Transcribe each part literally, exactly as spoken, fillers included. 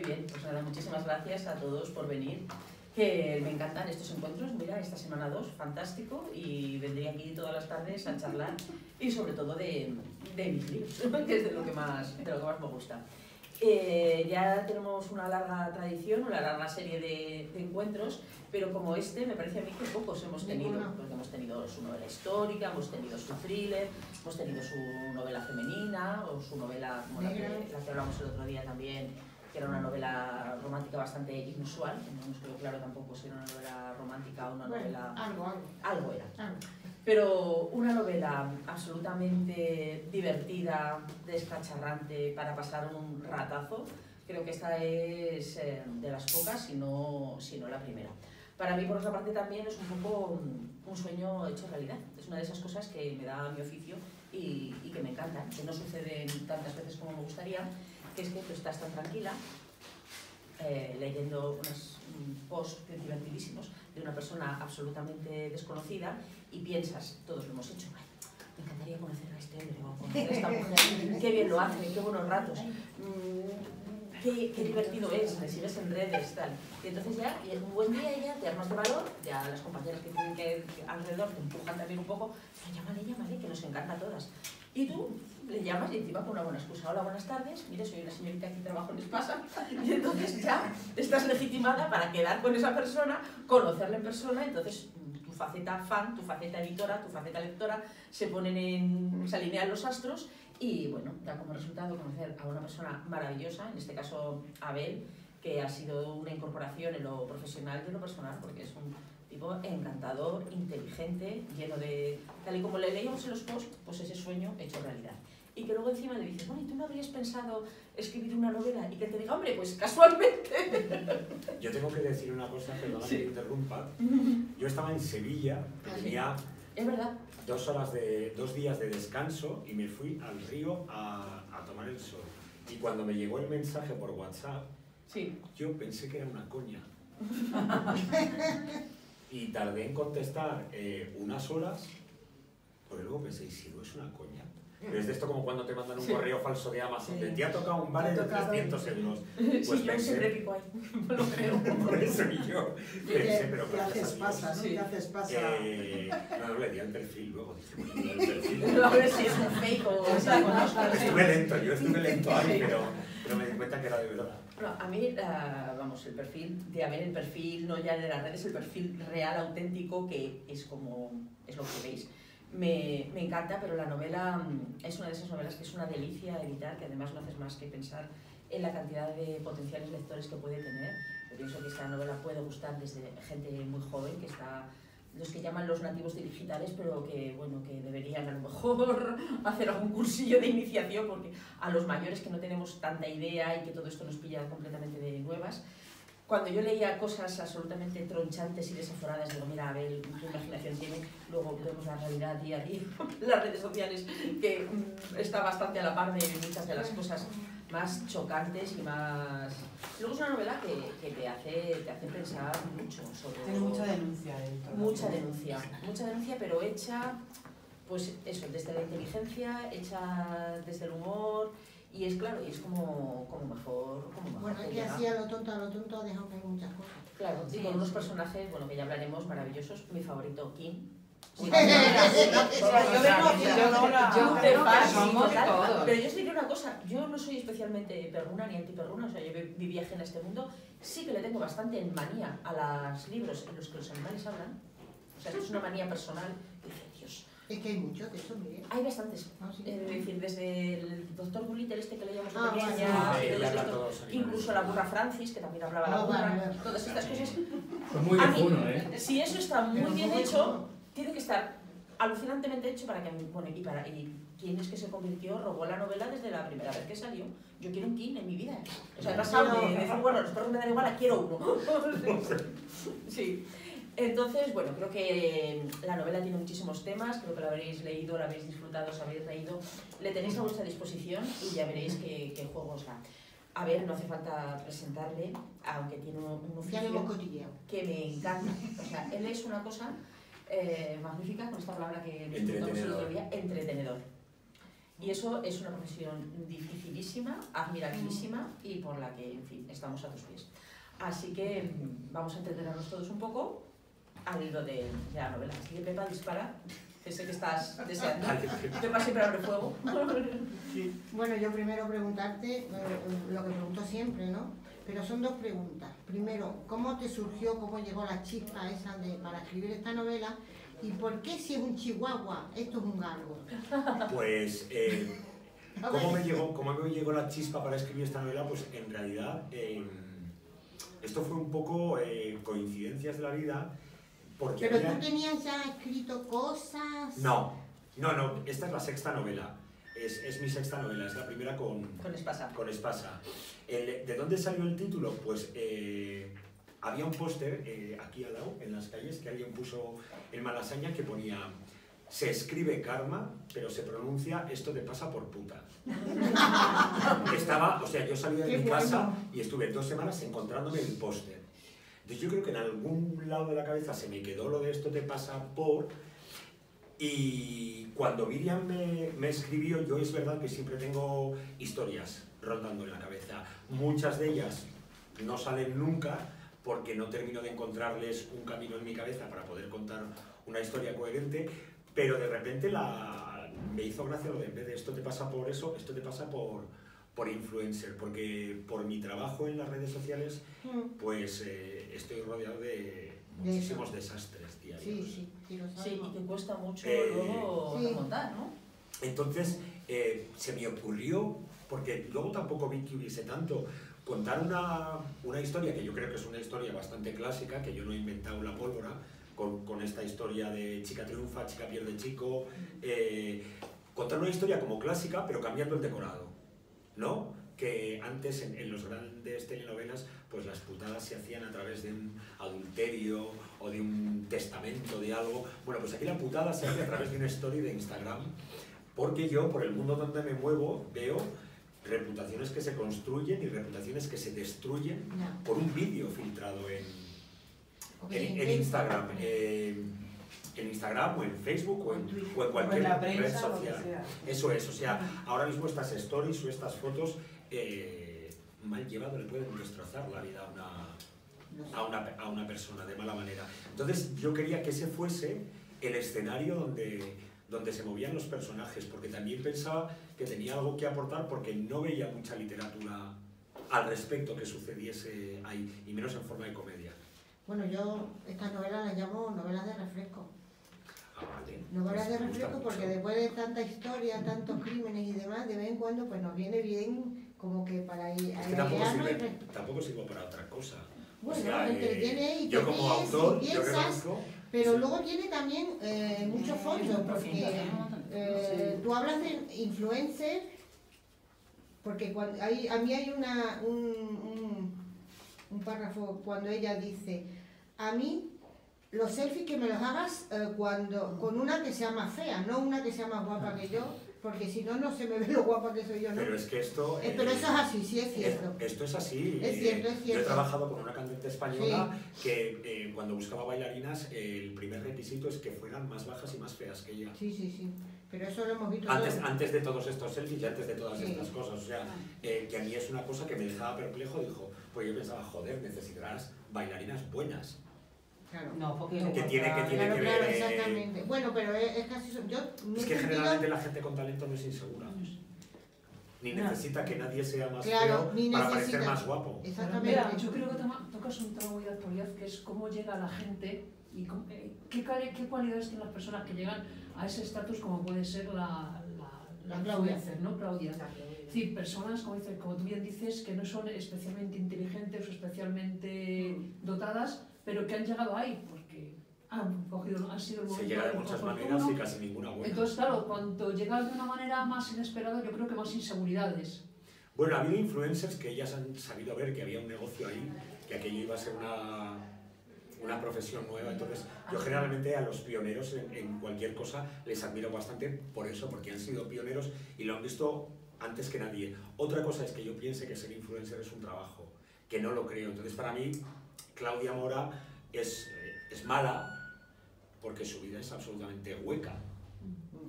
bien, pues nada, muchísimas gracias a todos por venir, que me encantan estos encuentros. Mira, esta semana dos, fantástico, y vendré aquí todas las tardes a charlar y sobre todo de, de mis libros, que es de lo que más, de lo que más me gusta. Eh, ya tenemos una larga tradición, una larga serie de, de encuentros, pero como este me parece a mí que pocos hemos tenido, porque hemos tenido su novela histórica, hemos tenido su thriller, hemos tenido su novela femenina o su novela como la que, la que hablamos el otro día también, que era una novela romántica bastante inusual, que no nos quedó claro tampoco si era una novela romántica o una bueno, novela... Algo, algo. Algo era. Algo. Pero una novela absolutamente divertida, descacharrante, para pasar un ratazo, creo que esta es eh, de las pocas, si no, si no la primera. Para mí, por otra parte, también es un poco un sueño hecho realidad. Es una de esas cosas que me da mi oficio y, y que me encantan, que no suceden tantas veces como me gustaría, que es que tú estás tan tranquila, eh, leyendo unos posts divertidísimos de una persona absolutamente desconocida y piensas, todos lo hemos hecho, me encantaría conocer a este hombre o conocer a esta mujer, qué bien lo hace, qué buenos ratos, mmm, qué, qué divertido es, le sigues en redes, tal. Y entonces ya, y un buen día ya te armas de valor, ya las compañeras que tienen que, que alrededor te empujan también un poco, pero llámale, llámale, que nos encanta a todas. Y tú le llamas y encima con una buena excusa. Hola, buenas tardes, mire, soy una señorita que trabajo en Espasa. Y entonces ya estás legitimada para quedar con esa persona, conocerla en persona. Entonces tu faceta fan, tu faceta editora, tu faceta lectora se ponen en, se alinean los astros y bueno, da como resultado conocer a una persona maravillosa, en este caso Abel, que ha sido una incorporación en lo profesional y en lo personal, porque es un tipo encantador, inteligente, lleno de... Tal y como le leíamos en los posts, pues ese sueño hecho realidad. Y que luego encima le dices, bueno, ¿y tú no habrías pensado escribir una novela? Y que te diga, hombre, pues casualmente. Yo tengo que decir una cosa, perdona sí. que te interrumpa. Yo estaba en Sevilla, tenía es verdad. Dos, horas de, dos días de descanso y me fui al río a, a tomar el sol. Y cuando me llegó el mensaje por WhatsApp, sí. yo pensé que era una coña. Y tardé en contestar eh, unas horas, porque luego pensé, ¿y si no es una coña? Es de esto como cuando te mandan un sí. correo falso de Amazon, sí. de te ha tocado un vale de trescientos euros. Pues sí, yo siempre pico ahí, lo creo. Por eso y yo pensé, pero ¿qué haces pasa? ¿no? ¿Qué haces pasa? Eh, no, no, le di al perfil luego, dije, bueno, le di al perfil. A ver si es un fake o... Estuve lento, yo estuve lento ahí, pero, pero me di cuenta que era de verdad. Bueno, a mí, uh, vamos, el perfil de Abel, el perfil no ya de las redes, el perfil real, auténtico, que es como, es lo que veis. Me, me encanta, pero la novela es una de esas novelas que es una delicia editar, que además no haces más que pensar en la cantidad de potenciales lectores que puede tener. Yo pienso que esta novela puede gustar desde gente muy joven, que está, los que llaman los nativos digitales, pero que, bueno, que deberían a lo mejor hacer algún cursillo de iniciación, porque a los mayores que no tenemos tanta idea y que todo esto nos pilla completamente de nuevas, cuando yo leía cosas absolutamente tronchantes y desaforadas, digo, mira, Abel, tu imaginación tiene, luego vemos la realidad día a día, las redes sociales, que mmm, está bastante a la par de muchas de las cosas más chocantes y más... Luego es una novela que, que te, hace, te hace pensar mucho sobre... Tiene mucha denuncia dentro. Mucha denuncia, mucha denuncia, pero hecha, pues eso, desde la inteligencia, hecha desde el humor... Y es claro, y es como, como mejor... Como mejor bueno, que así a lo tonto, a lo tonto ha dejado caer muchas cosas. Claro, sí, y con unos personajes, bueno, que ya hablaremos, maravillosos. Mi favorito, Kim. Sí, pero yo os diré una cosa, yo no soy especialmente perruna ni antiperruna, o sea, yo viví ajena a este mundo, sí que le tengo bastante manía a los libros en los que los animales hablan, o sea, es una manía personal, dice, Dios. Es que hay muchos de eso, Miguel. Hay bastantes, ah, sí. es decir, desde el doctor Dolittle este que leíamos ah, de pequeña, bueno, sí, incluso la burra Francis, que también hablaba ah, la burra, vale, vale. Todas estas cosas. Pues muy viejuno, ¿eh? Si eso está muy Pero bien hecho, bueno. tiene que estar alucinantemente hecho para que, bueno, y para y quién es que se convirtió, robó la novela desde la primera vez que salió. Yo quiero un King en mi vida. O sea, he pasado de decir, bueno, los perros me dan igual, quiero uno. Sí. Entonces, bueno, creo que la novela tiene muchísimos temas, creo que la habréis leído, la habéis disfrutado, os habéis reído, le tenéis a vuestra disposición y ya veréis qué, qué juego os da. A ver, no hace falta presentarle, aunque tiene un oficio que me encanta. O sea, él es una cosa eh, magnífica, con esta palabra que disfrutamos el otro día, entretenedor. Y eso es una profesión dificilísima, admirabilísima y por la que, en fin, estamos a tus pies. Así que vamos a entendernos todos un poco al hilo de, de la novela. Así que Pepa, dispara, que sé que estás deseando. Pepa siempre abre fuego. Sí. Bueno, yo primero preguntarte eh, lo que pregunto siempre, ¿no? Pero son dos preguntas. Primero, ¿cómo te surgió, cómo llegó la chispa esa de, para escribir esta novela? ¿Y por qué si es un chihuahua, esto es un galgo? Pues, eh, ¿cómo, me llegó, ¿cómo me llegó la chispa para escribir esta novela? Pues en realidad, eh, esto fue un poco eh, coincidencias de la vida. Porque ¿Pero había... tú tenías ya escrito cosas? No, no, no, esta es la sexta novela. Es, es mi sexta novela, es la primera con, con Espasa. Con Espasa. El, ¿De dónde salió el título? Pues eh, había un póster eh, aquí al lado, en las calles, que alguien puso en Malasaña que ponía: se escribe karma, pero se pronuncia esto te pasa por puta. Estaba, o sea, yo salí de Qué mi bueno. casa y estuve dos semanas encontrándome el póster. Entonces yo creo que en algún lado de la cabeza se me quedó lo de esto te pasa por... Y cuando Miriam me, me escribió, yo es verdad que siempre tengo historias rondando en la cabeza. Muchas de ellas no salen nunca porque no termino de encontrarles un camino en mi cabeza para poder contar una historia coherente, pero de repente la, me hizo gracia lo de en vez de esto te pasa por eso, esto te pasa por, por influencer, porque por mi trabajo en las redes sociales pues eh, estoy rodeado de muchísimos desastres diarios. Sí, sí, sí, lo Sí, sabemos. y que cuesta mucho Eh, luego sí. remontar, ¿no? Entonces eh, se me ocurrió, porque luego tampoco vi que hubiese tanto, contar una, una historia que yo creo que es una historia bastante clásica, que yo no he inventado la pólvora, con, con esta historia de chica triunfa, chica pierde chico, eh, contar una historia como clásica pero cambiando el decorado, ¿no? Que antes en, en los grandes telenovelas pues las putadas se hacían a través de un adulterio o de un testamento de algo. Bueno, pues aquí la putada se hace a través de una story de Instagram, porque yo por el mundo donde me muevo veo reputaciones que se construyen y reputaciones que se destruyen No. por un vídeo filtrado en, Ok, en, en Instagram. Eh, en Instagram o en Facebook o en, o en cualquier la red prensa, lo que social. sea. Eso es, o sea, ahora mismo estas stories o estas fotos eh, mal llevado le pueden destrozar la vida a una, a, una, a una persona de mala manera. Entonces yo quería que ese fuese el escenario donde, donde se movían los personajes, porque también pensaba que tenía algo que aportar porque no veía mucha literatura al respecto que sucediese ahí, y menos en forma de comedia. Bueno, yo estas novelas las llamo novelas de refresco. Ah, vale. Novelas Pues de me gusta refresco porque mucho. después de tanta historia, tantos crímenes y demás, de vez en cuando pues nos viene bien como que para ir a Es que tampoco airearnos y sirve, re- tampoco sirvo para otra cosa. Bueno, O sea, eh, entretiene y te yo como ríes y autor, yo piensas, reconozco... pero sí. luego tiene también eh, mucho fondo, porque eh, tú hablas de influencers, porque cuando hay, a mí hay una, un, un, un párrafo cuando ella dice, a mí los selfies que me los hagas eh, cuando con una que sea más fea, no una que sea más guapa que yo, porque si no, no se me ve lo guapa que soy yo, ¿no? Pero es que esto... Eh, pero eso es así, sí es cierto. Es- esto es así. Es cierto, es Yo he cierto. trabajado con una cantante española que eh, cuando buscaba bailarinas el primer requisito es que fueran más bajas y más feas que ella. Sí, sí, sí. Pero eso lo hemos visto Antes, todos. antes de todos estos selfies y antes de todas Sí. estas cosas. O sea, eh, que a mí es una cosa que me dejaba perplejo. Dijo, pues yo pensaba, joder, necesitarás bailarinas buenas. Claro. No, porque Que tiene- que tiene Claro, que claro, ver, eh, exactamente. Bueno, pero es, es casi... Yo, mi Es que sentido- generalmente la gente con talento no es insegura. Ni No. necesita que nadie sea más Claro, feo ni para necesita. parecer más guapo. Exactamente. Mira, yo creo que toma- tocas un tema muy de actualidad, que es cómo llega la gente y cómo- eh, qué, cali- qué cualidades tienen las personas que llegan a ese estatus como puede ser la, la, La la Claudia. influencer, ¿no, Claudia? Es decir, personas, como, dice, como tú bien dices, que no son especialmente inteligentes o especialmente dotadas, pero que han llegado ahí porque han, cogido, han sido el Se momento llega de muchas oportuno. maneras y casi ninguna buena. Entonces, claro, cuando llega de una manera más inesperada, yo creo que más inseguridades. Bueno, ha habido influencers que ellas han sabido ver que había un negocio ahí, que aquello iba a ser una, una profesión nueva. Entonces, yo generalmente a los pioneros en, en cualquier cosa les admiro bastante por eso, porque han sido pioneros y lo han visto antes que nadie. Otra cosa es que yo piense que ser influencer es un trabajo, que no lo creo. Entonces, para mí, Claudia Mora es, es mala porque su vida es absolutamente hueca.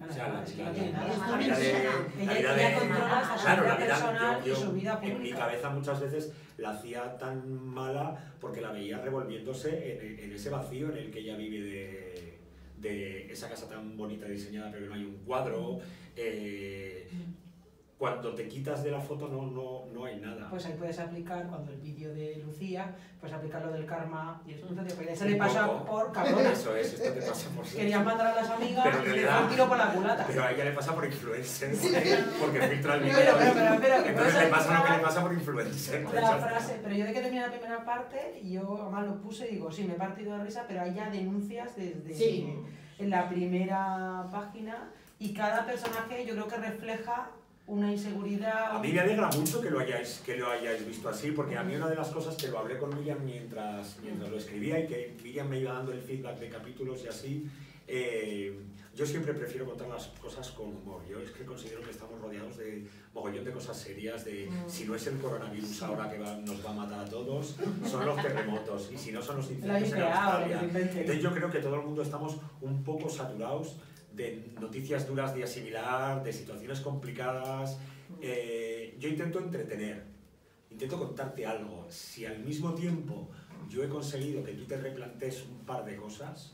O sea, la, es que la, no tiene la, nada. la vida de... La vida Ella de controla hasta su claro, vida la vida, personal yo, yo, y su vida en mi pública. cabeza muchas veces la hacía tan mala porque la veía revolviéndose en, en ese vacío en el que ella vive de, de esa casa tan bonita diseñada pero no hay un cuadro. Eh, cuando te quitas de la foto no, no, no hay nada. Pues ahí puedes aplicar, cuando el vídeo de Lucía, puedes aplicar lo del karma y esto te puede... Se Un le pasa poco. por cabrona. Eso es, esto te pasa por... Querían mandar a las amigas Pero en y le realidad- fue un tiro por la culata. Pero a ella le pasa por influencer, porque, porque filtra el vídeo. Pero, pero, pero, pero, que Entonces puedes le pasa lo que aplicar le pasa por influencer. pues la ya está. frase, pero yo de que terminé la primera parte, y yo además lo puse y digo, sí, me he partido de risa, pero hay ya denuncias desde Sí. en la primera página y cada personaje yo creo que refleja una inseguridad. A mí me alegra mucho que lo hayáis, que lo hayáis visto así, porque a mí una de las cosas que lo hablé con Miriam mientras, mientras lo escribía y que Miriam me iba dando el feedback de capítulos y así, eh, yo siempre prefiero contar las cosas con humor. Yo es que considero que estamos rodeados de mogollón de cosas serias, de si no es el coronavirus ahora que va, nos va a matar a todos, son los terremotos, y si no son los La incendios en idea, Australia. Entonces yo creo que todo el mundo estamos un poco saturados de noticias duras de asimilar, de situaciones complicadas. Eh, yo intento entretener, intento contarte algo. Si al mismo tiempo yo he conseguido que tú te replantees un par de cosas,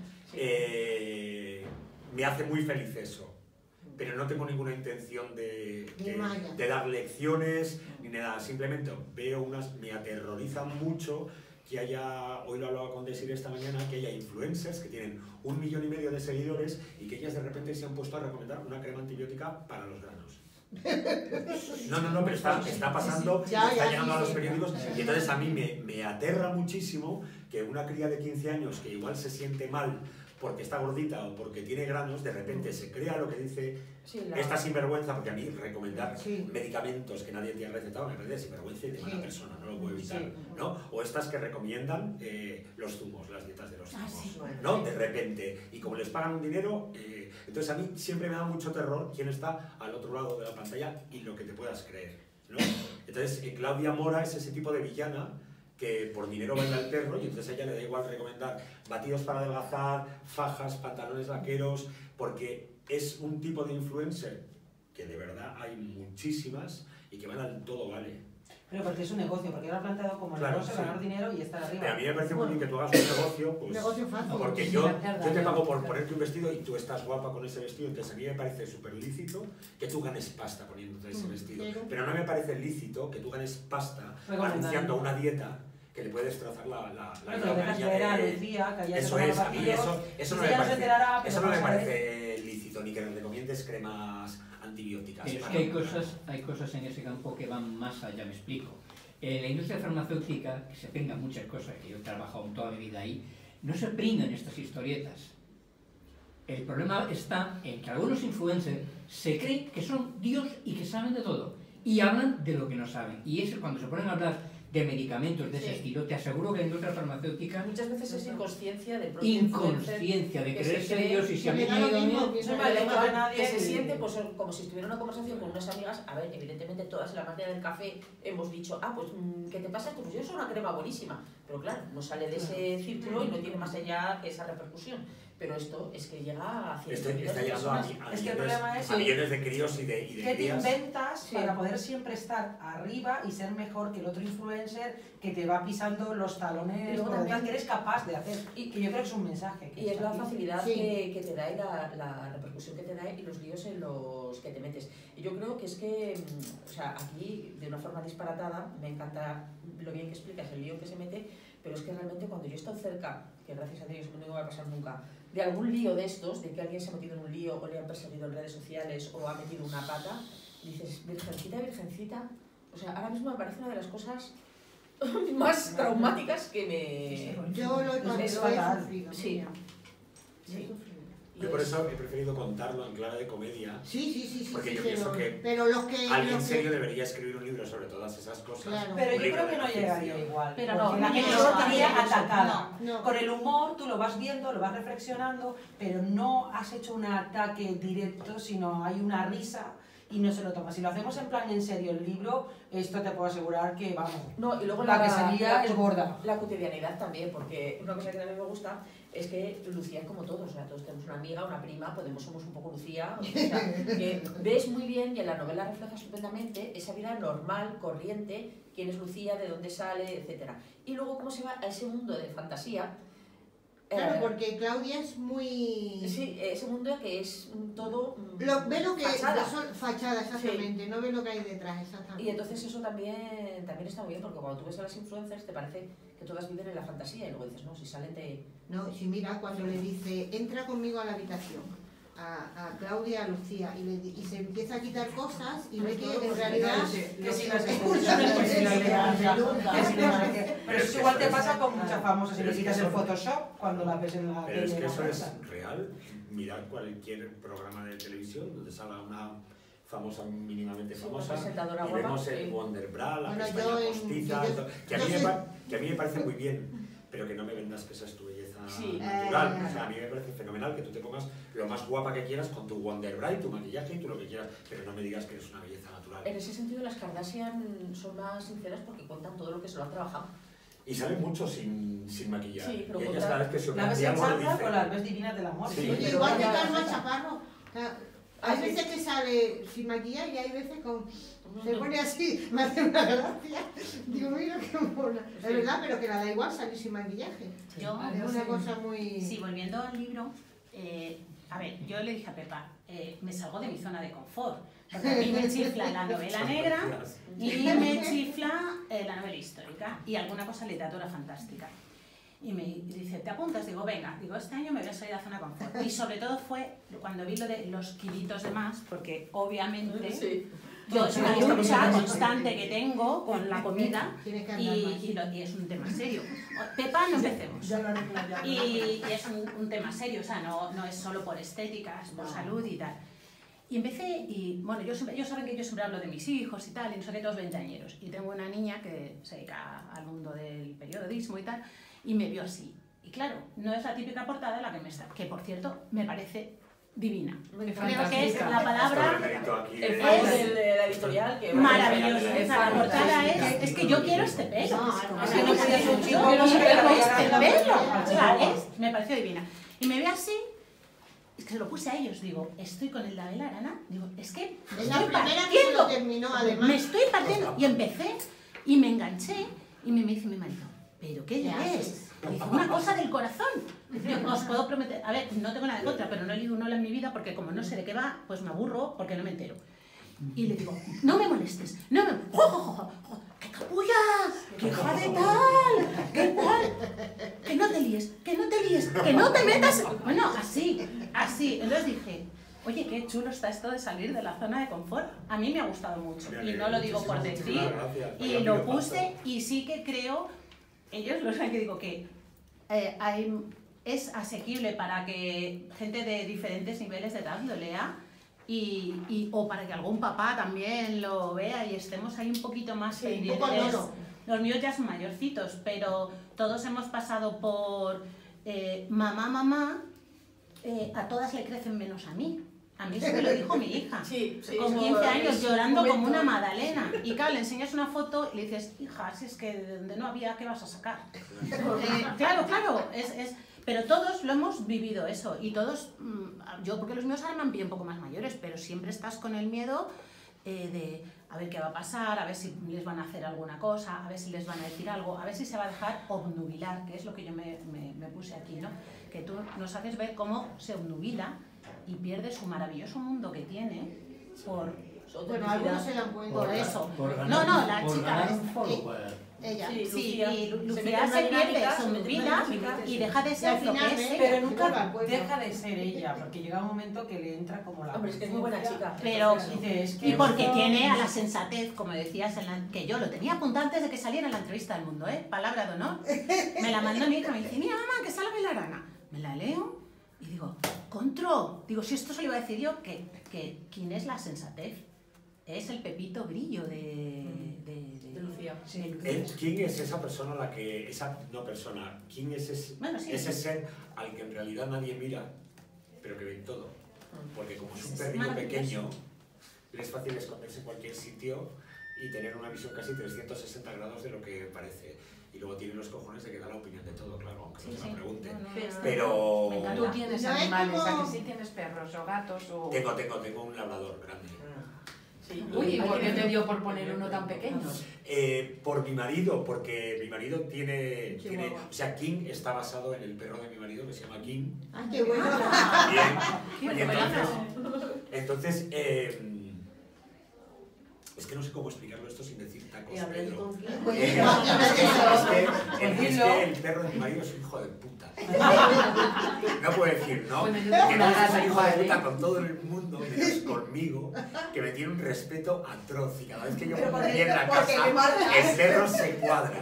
eh, me hace muy feliz eso. Pero no tengo ninguna intención de, de, de dar lecciones ni nada. Simplemente veo unas, me aterrorizan mucho que haya, hoy lo hablaba con Desiree esta mañana, que haya influencers que tienen un millón y medio de seguidores y que ellas de repente se han puesto a recomendar una crema antibiótica para los granos. No, no, no, pero está, está pasando, Ya, está ya, llegando sí, a los sí. periódicos y entonces a mí me, me aterra muchísimo que una cría de quince años que igual se siente mal porque está gordita o porque tiene granos, de repente se crea lo que dice Sí, la- esta sinvergüenza, porque a mí recomendar Sí. medicamentos que nadie te ha recetado me parece de sinvergüenza y de mala Sí. persona, no lo puedo evitar, Sí. ¿no? O estas que recomiendan eh, los zumos, las dietas de los Ah, zumos, sí, bueno. ¿no? De repente, y como les pagan un dinero, eh, entonces a mí siempre me da mucho terror quién está al otro lado de la pantalla y lo que te puedas creer, ¿no? Entonces eh, Claudia Mora es ese tipo de villana que por dinero baila el perro y entonces a ella le da igual recomendar batidos para adelgazar, fajas, pantalones vaqueros, porque es un tipo de influencer que de verdad hay muchísimas y que van al todo vale. Pero porque es un negocio, porque lo ha planteado como Claro, negocio, sí. ganar dinero y estar arriba. Pero a mí me parece muy bien que tú hagas un negocio, pues, Negocio fácil. porque Sí, yo, verdad, yo te pago por verdad. ponerte un vestido y tú estás guapa con ese vestido, entonces a mí me parece súper lícito que tú ganes pasta poniéndote ese Mm, vestido, pero- pero no me parece lícito que tú ganes pasta Recomendando. anunciando una dieta que le puede destrozar la, la, la Bueno, pero dejas campaña ver a de- Lucía, que ya Eso se es, a mí eso, eso no me ella no se parece, enterará, pero eso no me vas a ver. parece lícito, ni que nos recomiendes cremas antibióticas. Pero es para- que hay cosas, hay cosas en ese campo que van más allá, me explico. En la industria farmacéutica, que se pringan muchas cosas, que yo he trabajado toda mi vida ahí, no se pringan estas historietas. El problema está en que algunos influencers se creen que son Dios y que saben de todo. Y hablan de lo que no saben. Y eso, cuando se ponen a hablar de medicamentos de ese Sí. estilo, te aseguro que la industria farmacéutica, Muchas veces es inconsciencia del propio influencer, inconsciencia de que se creerse cree Dios y si que a mí le me da ha lo ido mismo bien, que Es no un le malentendido da que nadie se y- siente pues, como si estuviera una conversación con unas amigas. A ver, evidentemente todas en la máquina del café hemos dicho, ah, pues, mm, ¿qué te pasa esto? Pues yo soy una crema buenísima. Pero claro, no sale de ese círculo y no tiene más allá esa repercusión. Pero esto es que llega a Esto cientos de está millones de llegando a, personas. a Es que el millones, problema es a que- millones de críos y de, y de ¿Qué te crías. inventas Sí. para poder siempre estar arriba y ser mejor que el otro influencer que te va pisando los Y talones luego por detrás, también- que eres capaz de hacer? Y- Y que yo creo que es un mensaje. que Y es está la aquí. facilidad Sí. que, que te da y la, la repercusión que te da y los líos en los que te metes. Y yo creo que es que, mm, o sea, aquí, de una forma disparatada, me encanta lo bien que explicas el lío que se mete, pero es que realmente cuando yo he estado cerca, que gracias a Dios no me va a pasar nunca, de algún lío de estos, de que alguien se ha metido en un lío o le han perseguido en redes sociales o ha metido una pata, dices, virgencita, virgencita. O sea, ahora mismo me parece una de las cosas más traumáticas que me... Yo lo, lo, Es lo he fatal. sufrido. Sí. mira. Lo he Sí. sufrido. Y Yo por es- eso he preferido contarlo en clave de comedia. Sí, sí, sí, sí. Porque sí, yo pero, pienso que pero los que... Alguien los que- serio debería escribir un libro sobre todas esas cosas. Claro. Pero Un yo libro creo de que no la llegaría ficción. igual. Pero porque no, la no, gente no, se no, sentiría no, atacada. no, no. Con el humor tú lo vas viendo, lo vas reflexionando, pero no has hecho un ataque directo, sino hay una risa y no se lo toma. Si lo hacemos en plan en serio el libro, esto te puedo asegurar que, vamos, No, y luego la, la, que salía la, es gorda. La cotidianidad también, porque una cosa que a mí me gusta es que Lucía es como todos, o sea, todos tenemos una amiga, una prima, podemos somos un poco Lucía, o sea, que ves muy bien y en la novela refleja estupendamente esa vida normal, corriente, quién es Lucía, de dónde sale, etcétera. Y luego cómo se va a ese mundo de fantasía. Claro, eh, porque Claudia es muy... Sí, ese mundo que es todo Lo, ve lo que fachada. Son, fachada, exactamente, sí. No ve lo que hay detrás, exactamente. Y entonces eso también, también está muy bien, porque cuando tú ves a las influencers te parece que todas viven en la fantasía y luego dices, no, si salen de... No, si mira, cuando le dice, entra conmigo a la habitación, a, a Claudia, a Lucía, y, le, y se empieza a quitar cosas y ve que en realidad... Que si las expulsan, que si las levantan, pero eso igual te pasa con muchas famosas, si le quitas el Photoshop cuando la ves en la Pero tele. es que eso es real. Mirad cualquier programa de televisión donde salga una famosa, mínimamente Sí, famosa, presentadora y guapa, vemos el sí. Wonder Bra, la Bueno, pestaña yo en- postiza, yo- todo, que, a yo mí me sé- pa- que a mí me parece muy bien, pero que no me vendas que esa es tu belleza Sí. natural. Eh. O sea, a mí me parece fenomenal que tú te pongas lo más guapa que quieras con tu Wonder Bra y tu maquillaje y tú lo que quieras, pero no me digas que eres una belleza natural. En ese sentido las Kardashian son más sinceras porque cuentan todo lo que se lo han trabajado. Y salen mucho sin, sin maquillar. Sí, pero y ellas contar- cada vez que se ¿La ves ofende en algo lo chándal o dicen. las ves divinas del amor? Sí. Oye, pero igual que bueno, Carmen sí. Chaparro, ca- Ah, hay sí. veces que sale sin maquillar y hay veces con... Se pone así, me hace una gracia. Digo, mira qué mona. Es Sí. verdad, pero que la da igual salir sin maquillaje. Yo, Es una cosa muy... sí, volviendo al libro, eh, a ver, yo le dije a Pepa, eh, me salgo de mi zona de confort, porque a mí me chifla la novela negra y me chifla eh, la novela histórica y alguna cosa literatura fantástica. Y me dice, ¿te apuntas? Digo, venga, digo, este año me voy a salir de la zona de confort. Y sobre todo fue cuando vi lo de los kilitos de más, porque obviamente Sí. yo es una lucha constante que tengo con la comida Tienes que y, andar más. y, lo- y es un tema serio. Pepa, no empecemos. Ya lo arreglo, ya lo Y, arreglo. y es un, un tema serio, o sea, no, no es solo por estética, es por No. salud y tal. Y empecé, y bueno, yo siempre, ellos saben que yo siempre hablo de mis hijos y tal, y no sé qué, todos veinteañeros. Y tengo una niña que se dedica al mundo del periodismo y tal, y me vio así. Y claro, no es la típica portada la que me está, que por cierto me parece divina. Me Creo que es la Todo el palabra mérito aquí El de- fallo Es de de la editorial que... maravillosa. Es O sea, la portada es, es que yo quiero este pelo. No, O no, sea, no no podía podía ser un chico, yo no se quiero podía este llegar a- pelo. O sea, es, me pareció divina. Y me ve así, es que se lo puse a ellos, digo, estoy con el de Abel Arana, digo, es que me Es la estoy primera que se lo partiendo. terminó, Me además. estoy partiendo. Y empecé, y me enganché, y me, me dice mi marido, ¿pero qué ¿Qué lees? haces? Dice, una cosa del corazón. Yo os puedo prometer, a ver, no tengo nada en contra, pero no he leído un hola en mi vida porque como no sé de qué va, pues me aburro porque no me entero. Y le digo, no me molestes, no me... ¡Jo, jo, jo, jo! ¡Qué capulla! ¡Qué hija de tal! ¿Qué tal? Que no te líes, que no te líes, que no te metas... Bueno, así, así. Entonces dije, oye, qué chulo está esto de salir de la zona de confort. A mí me ha gustado mucho Me y alegro no lo digo por muchísimo, decir. muchísimas gracias. Y Vaya lo piropazo. puse y sí que creo, ellos lo saben que digo que eh, hay, es asequible para que gente de diferentes niveles de edad lo lea y, y, o para que algún papá también lo vea y estemos ahí un poquito más Sí, un pendientes. poco al loro. Los míos ya son mayorcitos, pero todos hemos pasado por eh, mamá, mamá, eh, a todas le crecen menos a mí. A mí eso me lo dijo mi hija. Sí, sí, Con eso quince años es un llorando como momento. una magdalena. Y claro, le enseñas una foto y le dices, hija, si es que de donde no había, ¿qué vas a sacar? Eh, claro, claro, es, es, pero todos lo hemos vivido eso. Y todos, mm, yo porque los míos ahora me han pillado un poco más mayores, pero siempre estás con el miedo eh, de a ver qué va a pasar, a ver si les van a hacer alguna cosa, a ver si les van a decir algo, a ver si se va a dejar obnubilar, que es lo que yo me, me, me puse aquí, ¿no? Que tú nos haces ver cómo se obnubila y pierde su maravilloso mundo que tiene por, Bueno, algunos se dan cuenta. por eso. Por ganar, No, no, la por chica ganar es- un follower. Ella. Sí, Sí, Lucía. y Lu- Se Lucía mete en una se pierde, dinámica, se se mete en olvida una dinámica. y deja de Y al ser lo final que ve- es. Pero Vuelve nunca al pueblo. deja de ser ella, porque llega un momento que le entra como la... Hombre, es que es muy buena chica. Pero- Entonces, Dice, es que Y porque esto- tiene a la sensatez, como decías, en la- que yo lo tenía apuntado antes de que saliera en la entrevista del mundo, ¿eh? Palabra de honor. Me la mandó mi hija, me dice, mira mamá, que sale Abel Arana. Me la leo y digo, contro. Digo, si esto se lo iba a decir yo, que, que ¿quién es la sensatez? Es el Pepito Grillo de... de, de- De Lucía. de Lucía. Eh, ¿Quién es esa persona a la que, esa no persona, quién es ese, Bueno, sí. ese ser al que en realidad nadie mira, pero que ve todo? Porque como es un Es perrillo maravilloso. pequeño, le es fácil esconderse en cualquier sitio y tener una visión casi trescientos sesenta grados de lo que parece. Y luego tiene los cojones de que da la opinión de todo, claro, aunque Sí, no se sí. la pregunte. No, no, no. Pero... ¿Tú tienes No es animales? como- ¿A que sí tienes perros o gatos? O... Tengo, tengo, tengo un labrador grande. Sí, Uy, ¿y hay por que qué te ver- dio por poner uno tan pequeño? Eh, por mi marido, porque mi marido tiene, Qué tiene... guapo. O sea, King está basado en el perro de mi marido, que se llama King. Ah, qué bueno. Bien. Y entonces, entonces eh, es que no sé cómo explicarlo esto sin decir tacos, Y hablé Pedro. con quién. Eh, es, que, es, es que el perro de mi marido es un hijo de puta. No puedo decir, ¿no? Bueno, yo Que tengo no una es gata un hijo de igual, puta ¿eh? con todo el mundo, menos conmigo, que me tiene un respeto atroz y cada vez que yo Pero pongo porque- pie en la porque le marca. casa, el perro se cuadra.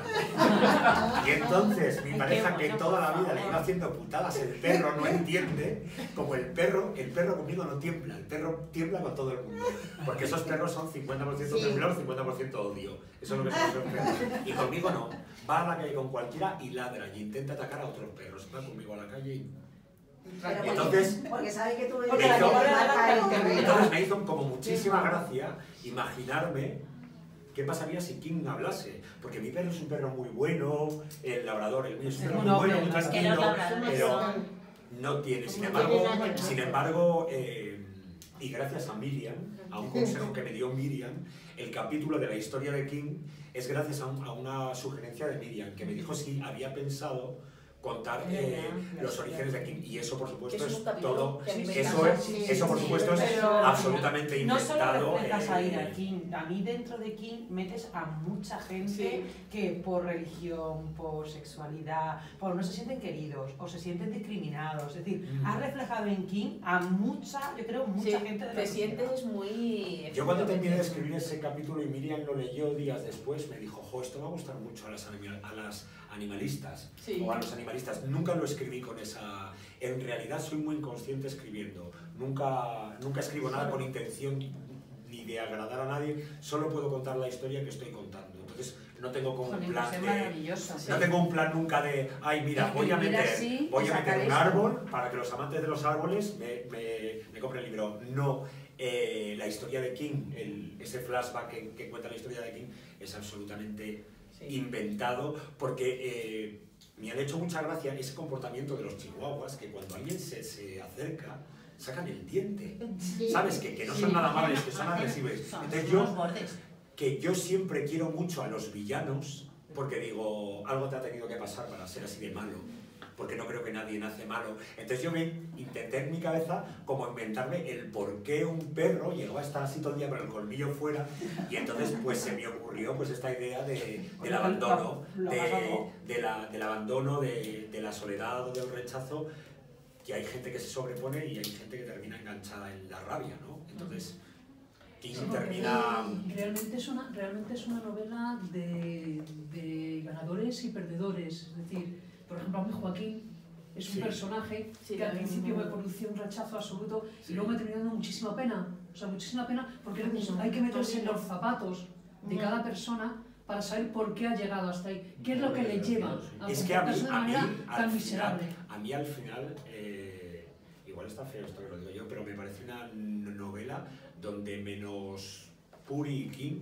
Y entonces mi Ay, pareja, qué que bueno, toda la por vida le favor. iba haciendo putadas, el perro no entiende, como el perro, el perro conmigo no tiembla, el perro tiembla con todo el mundo. Porque esos perros son cincuenta por ciento Sí. temblor, cincuenta por ciento odio. Eso es lo que son los perros. Y conmigo no. Va a la calle con cualquiera y ladra y intenta atacar a otros perros. Va conmigo a la calle y... Pero Y entonces, porque sabe que tú le Porque dices la que lengua le le marca el marca el terreno. entonces me hizo como muchísima gracia imaginarme qué pasaría si King hablase. Porque mi perro es un perro muy bueno, el labrador, el mío es un Es perro muy muy bueno, noble, muy ¿no? tranquilo, Los labradores pero son- no tiene. Sin No embargo, tiene nada que sin ver. embargo eh, y gracias a Miriam, a un consejo que me dio Miriam, el capítulo de la historia de King es gracias a, un- a una sugerencia de Miriam, que me dijo si había pensado contar eh, los orígenes de King. Y eso, por supuesto, Es es un capítulo todo... que a mí me Eso, encanta. es, Sí, eso por sí, supuesto, es pero absolutamente No solo inventado. reflejas a ir eh, a King, a mí dentro de King metes a mucha gente Sí. que por religión, por sexualidad, por no se sienten queridos o se sienten discriminados. Es decir, Mm. has reflejado en King a mucha, yo creo, mucha Sí, gente de la te sociedad. sientes muy... Yo cuando terminé de escribir ese capítulo y Miriam lo leyó días después, me dijo, jo, esto va a gustar mucho a las, anima- a las animalistas, Sí. o a los animalistas. Nunca lo escribí con esa... En realidad soy muy inconsciente escribiendo. Nunca, nunca escribo nada con intención ni de agradar a nadie, solo puedo contar la historia que estoy contando. Entonces no tengo como un Jolín, plan pues es de... maravilloso. No tengo un plan nunca de, ay, mira, voy a Escribir meter, así, voy a sacar meter un esto. árbol para que los amantes de los árboles me, me, me compren el libro. No, eh, la historia de King, el, ese flashback que, que cuenta la historia de King es absolutamente Sí. inventado porque eh, me han hecho mucha gracia ese comportamiento de los chihuahuas que cuando alguien se, se acerca sacan el diente. Sí. ¿Sabes? Que, que no son nada amables, que son agresivos. Son Entonces unos yo bordes. que yo siempre quiero mucho a los villanos porque digo, algo te ha tenido que pasar para ser así de malo, porque no creo que nadie nace malo. Entonces yo me intenté en mi cabeza como inventarme el por qué un perro llegó a estar así todo el día con el colmillo fuera y entonces pues se me ocurrió pues esta idea de, del abandono, de, de la, del abandono, de, de la soledad o del rechazo, que hay gente que se sobrepone y hay gente que termina enganchada en la rabia, ¿no? Entonces... King Sí, porque termina... Realmente es una, realmente es una novela de, de ganadores y perdedores. Es decir, por ejemplo, a mí Joaquín es un Sí. personaje Sí, que al también principio muy- me produció un rechazo absoluto Sí. y luego me terminó dando muchísima pena. O sea, muchísima pena porque A mí no. hay que meterse en los zapatos de Mm. cada persona para saber por qué ha llegado hasta ahí. ¿Qué es lo que le lleva a Es que a mí, comportarse de a mí, manera al tan final, miserable? a mí al final, eh, igual está feo esto que lo digo yo, pero me parece una no- novela donde menos Puri y King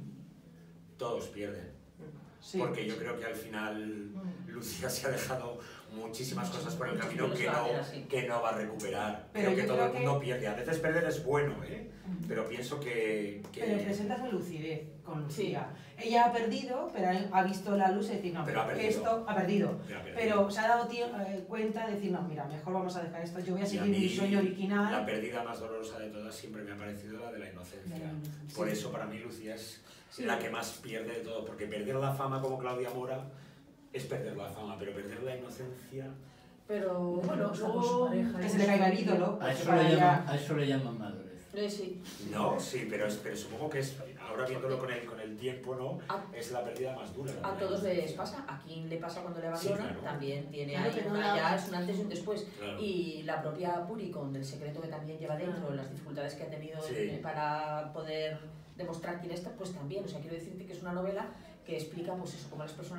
todos pierden. Sí. Porque yo creo que al final Lucía se ha dejado muchísimas cosas por el camino que Se va a no, hacer así. que no va a recuperar. Pero creo que yo todo creo el que- mundo pierde. A veces perder es bueno, ¿eh? Pero pienso que... que- Pero presentas la lucidez con Sí. Lucía. Ella ha perdido, pero ha visto la luz y decir, no, Pero ha perdido. esto ha perdido. pero ha perdido. Pero se ha dado tie- eh, cuenta de decir, no, mira, mejor vamos a dejar esto, yo voy a Y a seguir mi mí, sueño original. La pérdida más dolorosa de todas siempre me ha parecido la de la inocencia. De la inocencia. Por Sí. eso para mí Lucía es Sí. la que más pierde de todo, porque perder la fama como Claudia Mora es perder la fama, pero perder la inocencia... Pero Bueno, bueno, está con su luego... pareja. Que se le caiga el ídolo. A porque eso, para le ella- llaman, a eso le llaman madurez. Eh, sí. No, sí, pero, es, pero supongo que es, ahora viéndolo con el, con el tiempo, ¿no? A, Es la pérdida más dura. a todos les pasa, a quien le pasa cuando le Sí, abandonan, claro. también tiene Claro, ahí pero una, la- ya es un antes y un después. Claro. Y la propia Puri, con el secreto que también lleva dentro, las dificultades que ha tenido Sí. eh, para poder demostrar quién es, pues también, o sea, quiero decirte que es una novela que explica pues eso, cómo las personas evolucionan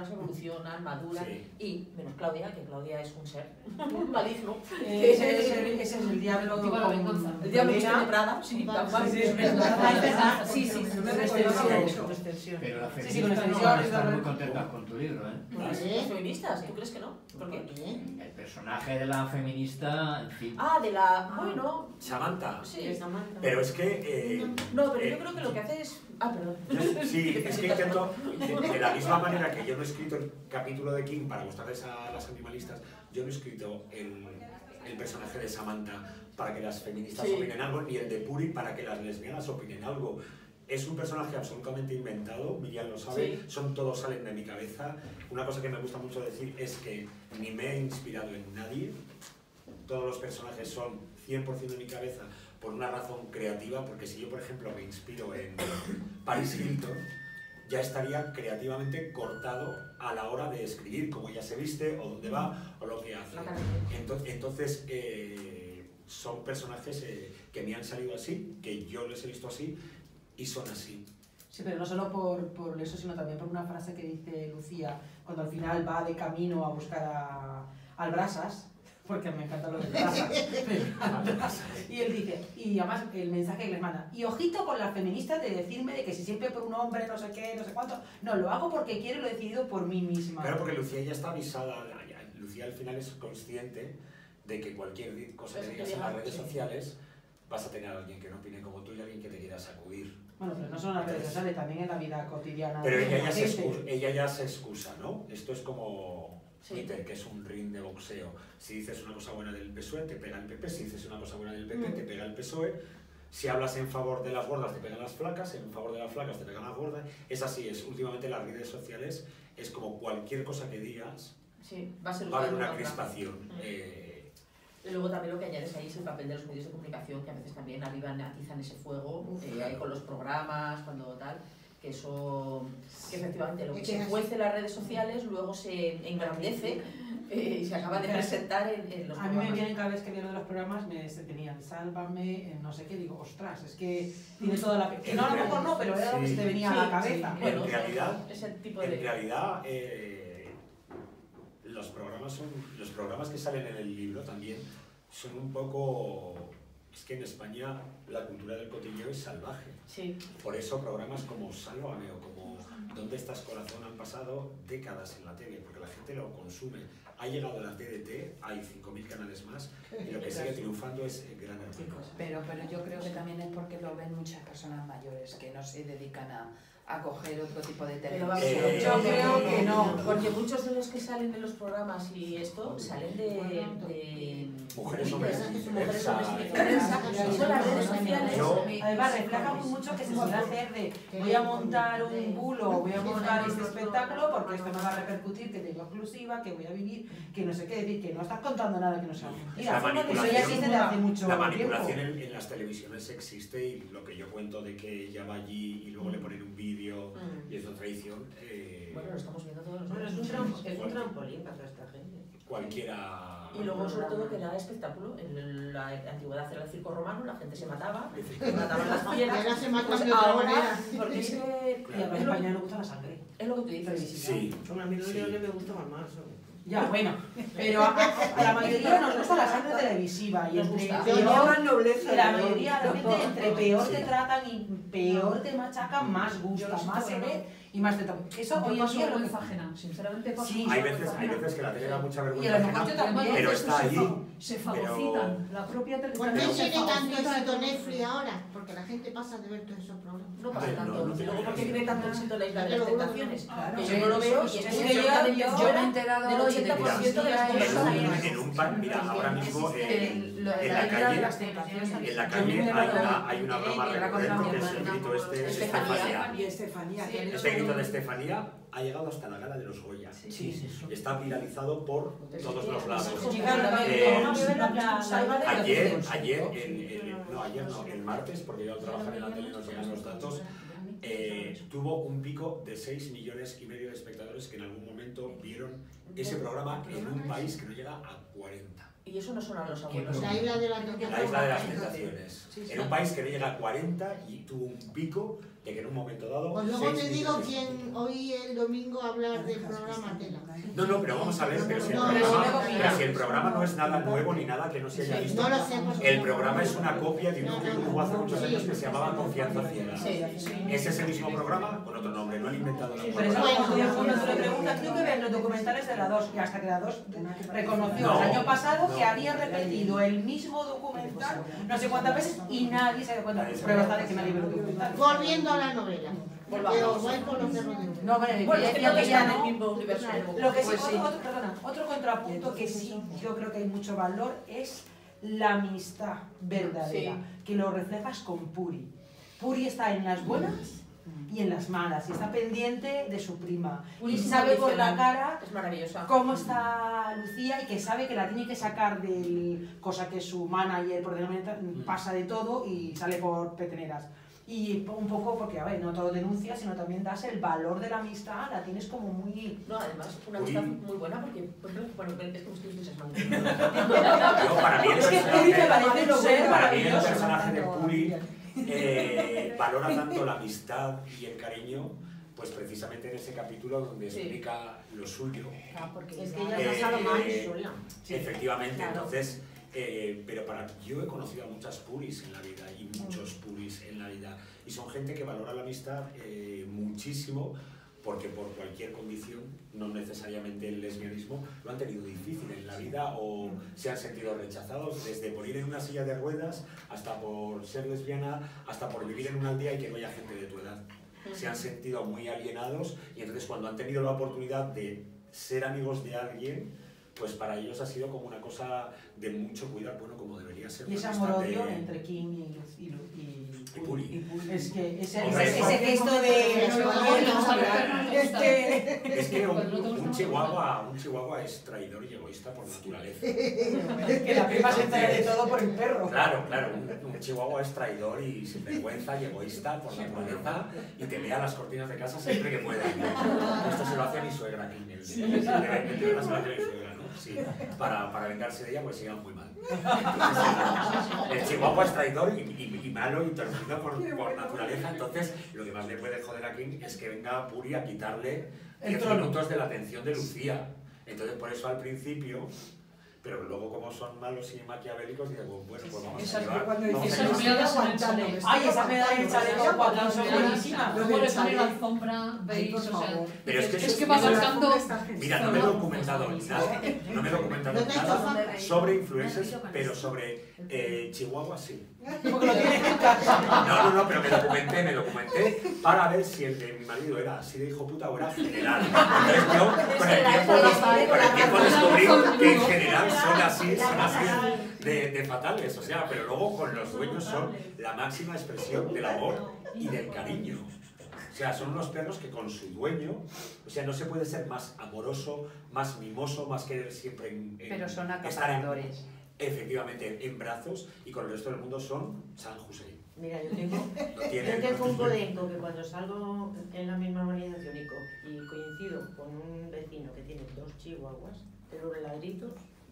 evolucionan, maduran, Sí. y menos Claudia, que Claudia es un ser maligno. Eh, ese, es el, ese es el diablo Motiva la con venganza. El diablo que melena. está de Prada, sí, tal cual. Sí, sí, es verdad. Ah, es verdad. Sí, sí, No me con recordaba extensión. con extensión. Pero las Sí, sí, feministas con no van a extensión, estar muy es contentas con tu libro, ¿eh? ¿Las ¿Eh? feministas? ¿Tú crees que no? ¿Por qué? ¿Por qué? El personaje de la feminista, en fin. Ah, de la... bueno, Samantha. sí. Pero es que... eh, No, pero eh, yo creo que lo que hace es... Ah, perdón. Yo- sí, es que intento, de, de la misma manera que yo no he escrito el capítulo de King para gustarles a las animalistas, yo no he escrito el, el personaje de Samantha para que las feministas Sí. opinen algo, ni el de Puri para que las lesbianas opinen algo. Es un personaje absolutamente inventado, Miriam lo sabe, Sí. son todos salen de mi cabeza. Una cosa que me gusta mucho decir es que ni me he inspirado en nadie, todos los personajes son cien por ciento de mi cabeza por una razón creativa, porque si yo, por ejemplo, me inspiro en Paris Hilton, ya estaría creativamente cortado a la hora de escribir cómo ella se viste, o dónde va, o lo que hace. Entonces, entonces eh, son personajes eh, que me han salido así, que yo les he visto así, y son así. Sí, pero no solo por, por eso, sino también por una frase que dice Lucía cuando al final va de camino a buscar a, al Brasas, porque me encanta lo de Brasas. Y él dice, y además el mensaje que les manda, y ojito con las feministas de decirme de que si siempre por un hombre, no sé qué, no sé cuánto, no, lo hago porque quiero y lo he decidido por mí misma. Claro, porque Lucía ya está avisada, ya- Lucía al final es consciente de que cualquier cosa que Es que digas en las diga, redes sí. sociales vas a tener a alguien que no opine como tú y alguien que te quiera sacudir. Bueno, pero no solo en las redes sociales, también en la vida cotidiana. Pero de ella la ya, se gente. excusa, ella ya se excusa, ¿no? Esto es como Sí. Twitter, que es un ring de boxeo. Si dices una cosa buena del P S O E, te pega el P P. Si dices una cosa buena del P P, Mm. te pega el P S O E. Si hablas en favor de las gordas, te pegan las flacas. En favor de las flacas, te pegan las gordas. Es así, es. Últimamente las redes sociales es como cualquier cosa que digas, Sí, va a ser va a haber usado una en contra. crispación. Mm. Eh, Y luego también lo que añades ahí es el papel de los medios de comunicación, que a veces también avivan, atizan ese fuego, eh, ahí con los programas, cuando tal, que eso, que efectivamente lo que Es que se es- cuece en las redes sociales luego se engrandece eh, y se acaba de presentar en, en los A mí me programas. vienen cada vez que veo lo de los programas, me se tenían Sálvame, eh, no sé qué, digo, ostras, es que tiene toda la... Que no, a lo mejor no, pero era lo que se te venía a la Sí, cabeza. sí, bueno, En realidad- ese tipo en de... realidad, eh, los programas son, los programas que salen en el libro también son un poco... Es que en España la cultura del cotilleo es salvaje. Sí, Por eso programas como Sálvame o como ¿Dónde estás, corazón? Han pasado décadas en la tele, porque la gente lo consume. Ha llegado la T D T, hay cinco mil canales más, y lo que sigue triunfando es el Gran Hermano. Pero, pero yo creo que también es porque lo ven muchas personas mayores que no se dedican a, a coger otro tipo de pero vamos, televisión. Eh, yo creo eh, que no, porque muchos de los que salen en los programas y esto salen de... de Mujeres, de- hombres de- y mujeres, viceversa. hombres y viceversa, y son las redes sociales. Yo- Además, refleja muy mucho que se suele hacer de voy a montar un bulo, voy a montar este espectáculo porque esto me va a repercutir, que tengo exclusiva, que voy a vivir, que no sé qué decir, que no estás contando nada que no sea mentira. La Eso ya existe desde hace mucho La tiempo. manipulación en, en las televisiones existe, y lo que yo cuento de que ella va allí y luego le ponen un vídeo Mm. y es una traición, eh, Bueno, lo estamos viendo todos los Bueno, es días. un, trampo, es un trampolín para toda esta gente. cualquiera... Y luego, sobre todo, que da espectáculo. En la antigüedad era el circo romano, la gente se mataba, se mataban las Y fieras. ahora se matan Pues de otra ahora, manera. porque es que Y a mí en España le gusta la sangre. es lo que tú dices. Sí, Bueno, a mí lo Sí. único que me gusta más más. Ya, bueno, pero a, a la mayoría nos gusta la sangre televisiva y Nos entre gusta. Pero no peor, más nobleza. la ¿no? mayoría de la gente entre peor Sí. te tratan y peor te machacan, más gusta, Yo lo más se siento, ve y más te toca. Eso Yo hoy en paso día lo que vergüenza ajena, sinceramente paso Sí. mucha hay veces, vergüenza hay ajena. veces que la tele da mucha Y a vergüenza lo mejor ajena, yo también. pero Eso está se allí. fa- Se fagocitan, la propia ¿Por qué televisión se tiene tanto fagocita. éxito Netflix ahora? Porque la gente pasa de ver todos esos programas. No pasa No, tanto. no, no Y tiene luego, ¿por qué gracia. tiene tanto éxito la isla de Pero las bueno, tentaciones? claro. Que yo no lo veo y Es es que que yo- yo, yo yo me he enterado del hoy de ochenta por ciento de las que cosas En un, ahí. en un par, mira, ahora mismo eh, El- lo de en la la isla de calle, las tentaciones. en la Yo calle me hay he una, enterado hay una de broma que era con la recurrente que es el hermana. grito este, Estefanía. Estefanía. Y Estefanía, Sí. que Este grito de Estefanía ha llegado hasta la gala de los Goya. Sí, sí, sí. Está viralizado por todos los lados. Chicas, Eh, vamos a ver la- la- la- Ayer, ayer, el, el- no, ayer no, el martes, porque yo al trabajar en la tele nos llegan los datos, eh, tuvo un pico de seis millones y medio de espectadores que en algún momento vieron ese programa en un país que no llega a cuarenta. Y eso no son a los abuelos. La isla de la La isla de las tentaciones. Era un país que no llega a cuarenta y tuvo un pico de que en un momento dado... Pues luego seis te digo millones. quién oí el domingo hablar del programa Tela. No, no, pero vamos a ver, pero si el No, programa, no, pero si el programa no es nada nuevo ni nada que no se haya visto. No lo sé, porque El no- programa es una copia de uno que hubo hace muchos años que se llamaba Confianza Ciega. Sí, sí. ¿Es ese mismo programa con otro nombre? No han inventado la Por eso palabra. cuando tú le preguntas, tú que ves los documentales de la dos, y hasta que la dos reconoció No, el año pasado no. que había repetido el mismo documental no sé cuántas veces y nadie se dio cuenta. Prueba está de que nadie ve los documentales. Volviendo a la novela. Volvamos. Pero voy con los cerros de No, hombre, Bueno, es que ya no que está ya en el no. mismo universo. Lo que sí, Pues otro, otro- perdona, otro contrapunto que sí yo creo que hay mucho valor es la amistad verdadera, Sí. que lo reflejas con Puri. Puri está en las buenas y en las malas, y está pendiente de su prima. Puri Y es sabe por la incondicional. cara Es maravillosa. cómo está Lucía y que sabe que la tiene que sacar del... cosa que su manager, por ejemplo, pasa de todo y sale por peteneras. Y un poco porque, a ver, no todo denuncias, sino también das el valor de la amistad, la tienes como muy... No, además, una amistad muy buena porque, por ejemplo, bueno, es que me estoy entusiasmando. Yo, para mí el Es que Puri me personaje, parece lo bueno, para mí el maravilloso. personaje de Puri eh, valora tanto la amistad y el cariño, pues precisamente en ese capítulo donde Sí. explica lo suyo. Ah, porque Es que ella Eh, ha pasado mal eh, sola. Efectivamente, Claro. entonces, eh, pero para yo he conocido a muchas puris en la vida y muchos puris en la vida y son gente que valora la amistad eh, muchísimo porque por cualquier condición, no necesariamente el lesbianismo, lo han tenido difícil en la vida o se han sentido rechazados, desde por ir en una silla de ruedas hasta por ser lesbiana, hasta por vivir en una aldea y que no haya gente de tu edad. Se han sentido muy alienados y entonces cuando han tenido la oportunidad de ser amigos de alguien, pues para ellos ha sido como una cosa de mucho cuidado, bueno, como debería ser. Y ese una amistad amor-odio de- entre Kim y, Luz- y, Lu- y, Y Puri. Es que ese, Hombre, ese, eso- ese gesto de... Pero no, Oye, no, no, no, es que... Es que un, un chihuahua, un chihuahua es traidor y egoísta por naturaleza. Es que la prima se entera de todo por el perro. Claro, claro, un, un chihuahua es traidor y sinvergüenza y egoísta por naturaleza y te lea las cortinas de casa siempre que pueda. Esto se lo hace a mi suegra aquí. El, el, el, el, el, el, se lo hace a mi suegra, ¿no? Sí, para, para vengarse de ella, pues se llevan muy mal. Entonces, el chihuahua es traidor y, y, y malo y torcido por, por naturaleza, entonces lo que más le puede joder a Kim es que venga Puri a quitarle El diez trono. minutos de la atención de Lucía. Entonces por eso al principio, pero luego como son malos y maquiavélicos, digo, bueno, pues vamos a Esas- llevar... cuando vamos a Esas llevar- miradas en el chaleco. Ay, esa medalla en el chaleco cuatro son buenísimas. Luego le sale la alfombra, veis, o sea... Pero es que, Es que va marcando... Mira, no me he documentado nada, no me he documentado ¿Dónde está nada Juan? sobre influencers, pero sobre eh, Chihuahua sí. Porque lo tienes en casa. No, no, no, pero me documenté, me documenté para ver si el de mi marido era así de hijo puta o era general. Entonces yo con el tiempo, des- con el tiempo descubrí que en general son así, son así de, de fatales, o sea, pero luego con los dueños son la máxima expresión del amor y del cariño. O sea, son unos perros que con su dueño, o sea, no se puede ser más amoroso, más mimoso, más querer siempre en, en- Pero son estar en, acaparadores. efectivamente en brazos y con el resto del mundo son San Hussein. Mira, yo tengo, No yo tienen- tengo un podenco que cuando salgo en la misma urbanización y, co- y coincido con un vecino que tiene dos chihuahuas, pero los ladritos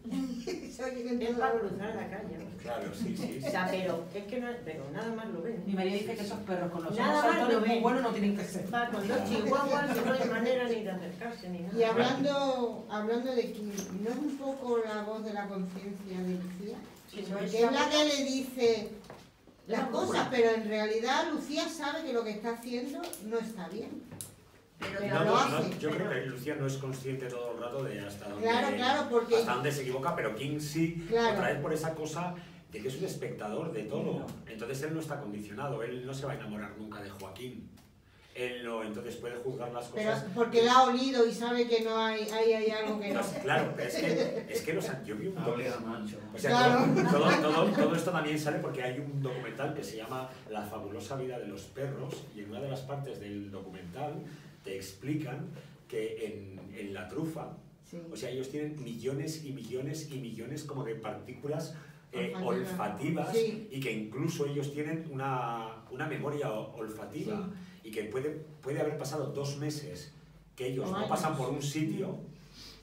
Se oyen en es todo para lado. cruzar la calle. Claro, sí, sí. O sea, pero es que no, pero nada más lo ven. Mi marido dice que esos perros con los Nada ojos más saltones lo muy ven. buenos no tienen que ser. Va con dos chihuahuas y no hay manera ni de acercarse ni nada. Y hablando, hablando de Kim, ¿no es un poco la voz de la conciencia de Lucía? Sí, eso Que es la que le dice las Una cosas, brújula. pero en realidad Lucía sabe que lo que está haciendo no está bien. Pero Pero No, lo no, hace. no, yo creo que Lucía no es consciente todo el rato de hasta dónde, Claro, claro, porque... hasta dónde se equivoca, pero King sí, Claro. otra vez por esa cosa de que es un espectador de todo. Entonces él no está condicionado, él no se va a enamorar nunca de Joaquín. Él no, entonces puede juzgar las Pero cosas. porque la ha olido y sabe que no hay, hay, hay algo que no. Entonces, claro, pero es que, es que los, yo vi un documental. O sea, Claro. todo, todo, todo, todo esto también sale porque hay un documental que se llama La fabulosa vida de los perros y en una de las partes del documental te explican que en, en la trufa, Sí. o sea, ellos tienen millones y millones y millones como de partículas eh, Olfativas. olfativas Sí. y que incluso ellos tienen una, una memoria o- olfativa y que puede, puede haber pasado dos meses que ellos O no años. pasan por un sitio,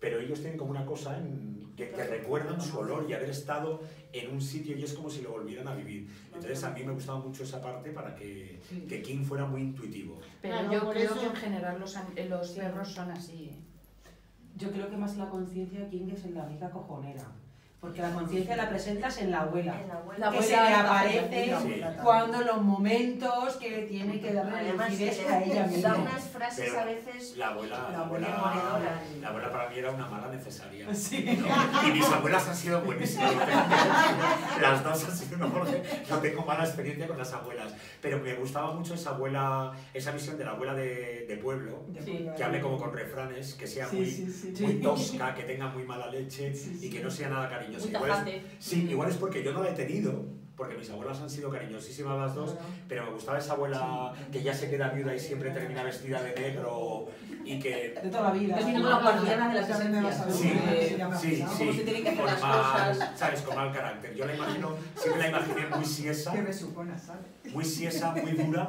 pero ellos tienen como una cosa en, que, que recuerdan su olor y haber estado en un sitio y es como si lo volvieran a vivir. Entonces a mí me gustaba mucho esa parte para que, que King fuera muy intuitivo. Pero Claro, yo por creo eso- que en general los, an- los perros son así, ¿eh? Yo creo que más la conciencia King es en la amiga cojonera. Porque la conciencia la presentas en la abuela. En la abuela. La que abuela se le hace aparece la abuela también. cuando los momentos que tiene que darle Además, lucidez que a ella da misma. unas frases Pero a veces. La abuela, la La abuela, abuela la abuela para mí era una mala necesaria. Sí. ¿No? Y mis abuelas han sido buenísimas. Las dos han sido mejor. No tengo mala experiencia con las abuelas. Pero me gustaba mucho esa abuela, esa visión de la abuela de, de pueblo, Sí. que hable como con refranes, que sea Sí, muy, sí, sí. muy tosca, que tenga muy mala leche Sí, sí. y que no sea nada cariñosa. Muy Igual es- tajante. sí, igual es porque yo no la he tenido, porque mis abuelas han sido cariñosísimas las dos, pero me gustaba esa abuela que ya se queda viuda y siempre termina vestida de negro y que... De toda la vida. Es como la guardiana de las esencias. Sí, Eh, sí, Cómo sí, se tienen que hacer con las mal, cosas. ¿sabes? Con mal carácter. Yo la imagino, siempre la imaginé muy siesa, ¿Qué me supone, sabes? muy siesa, muy dura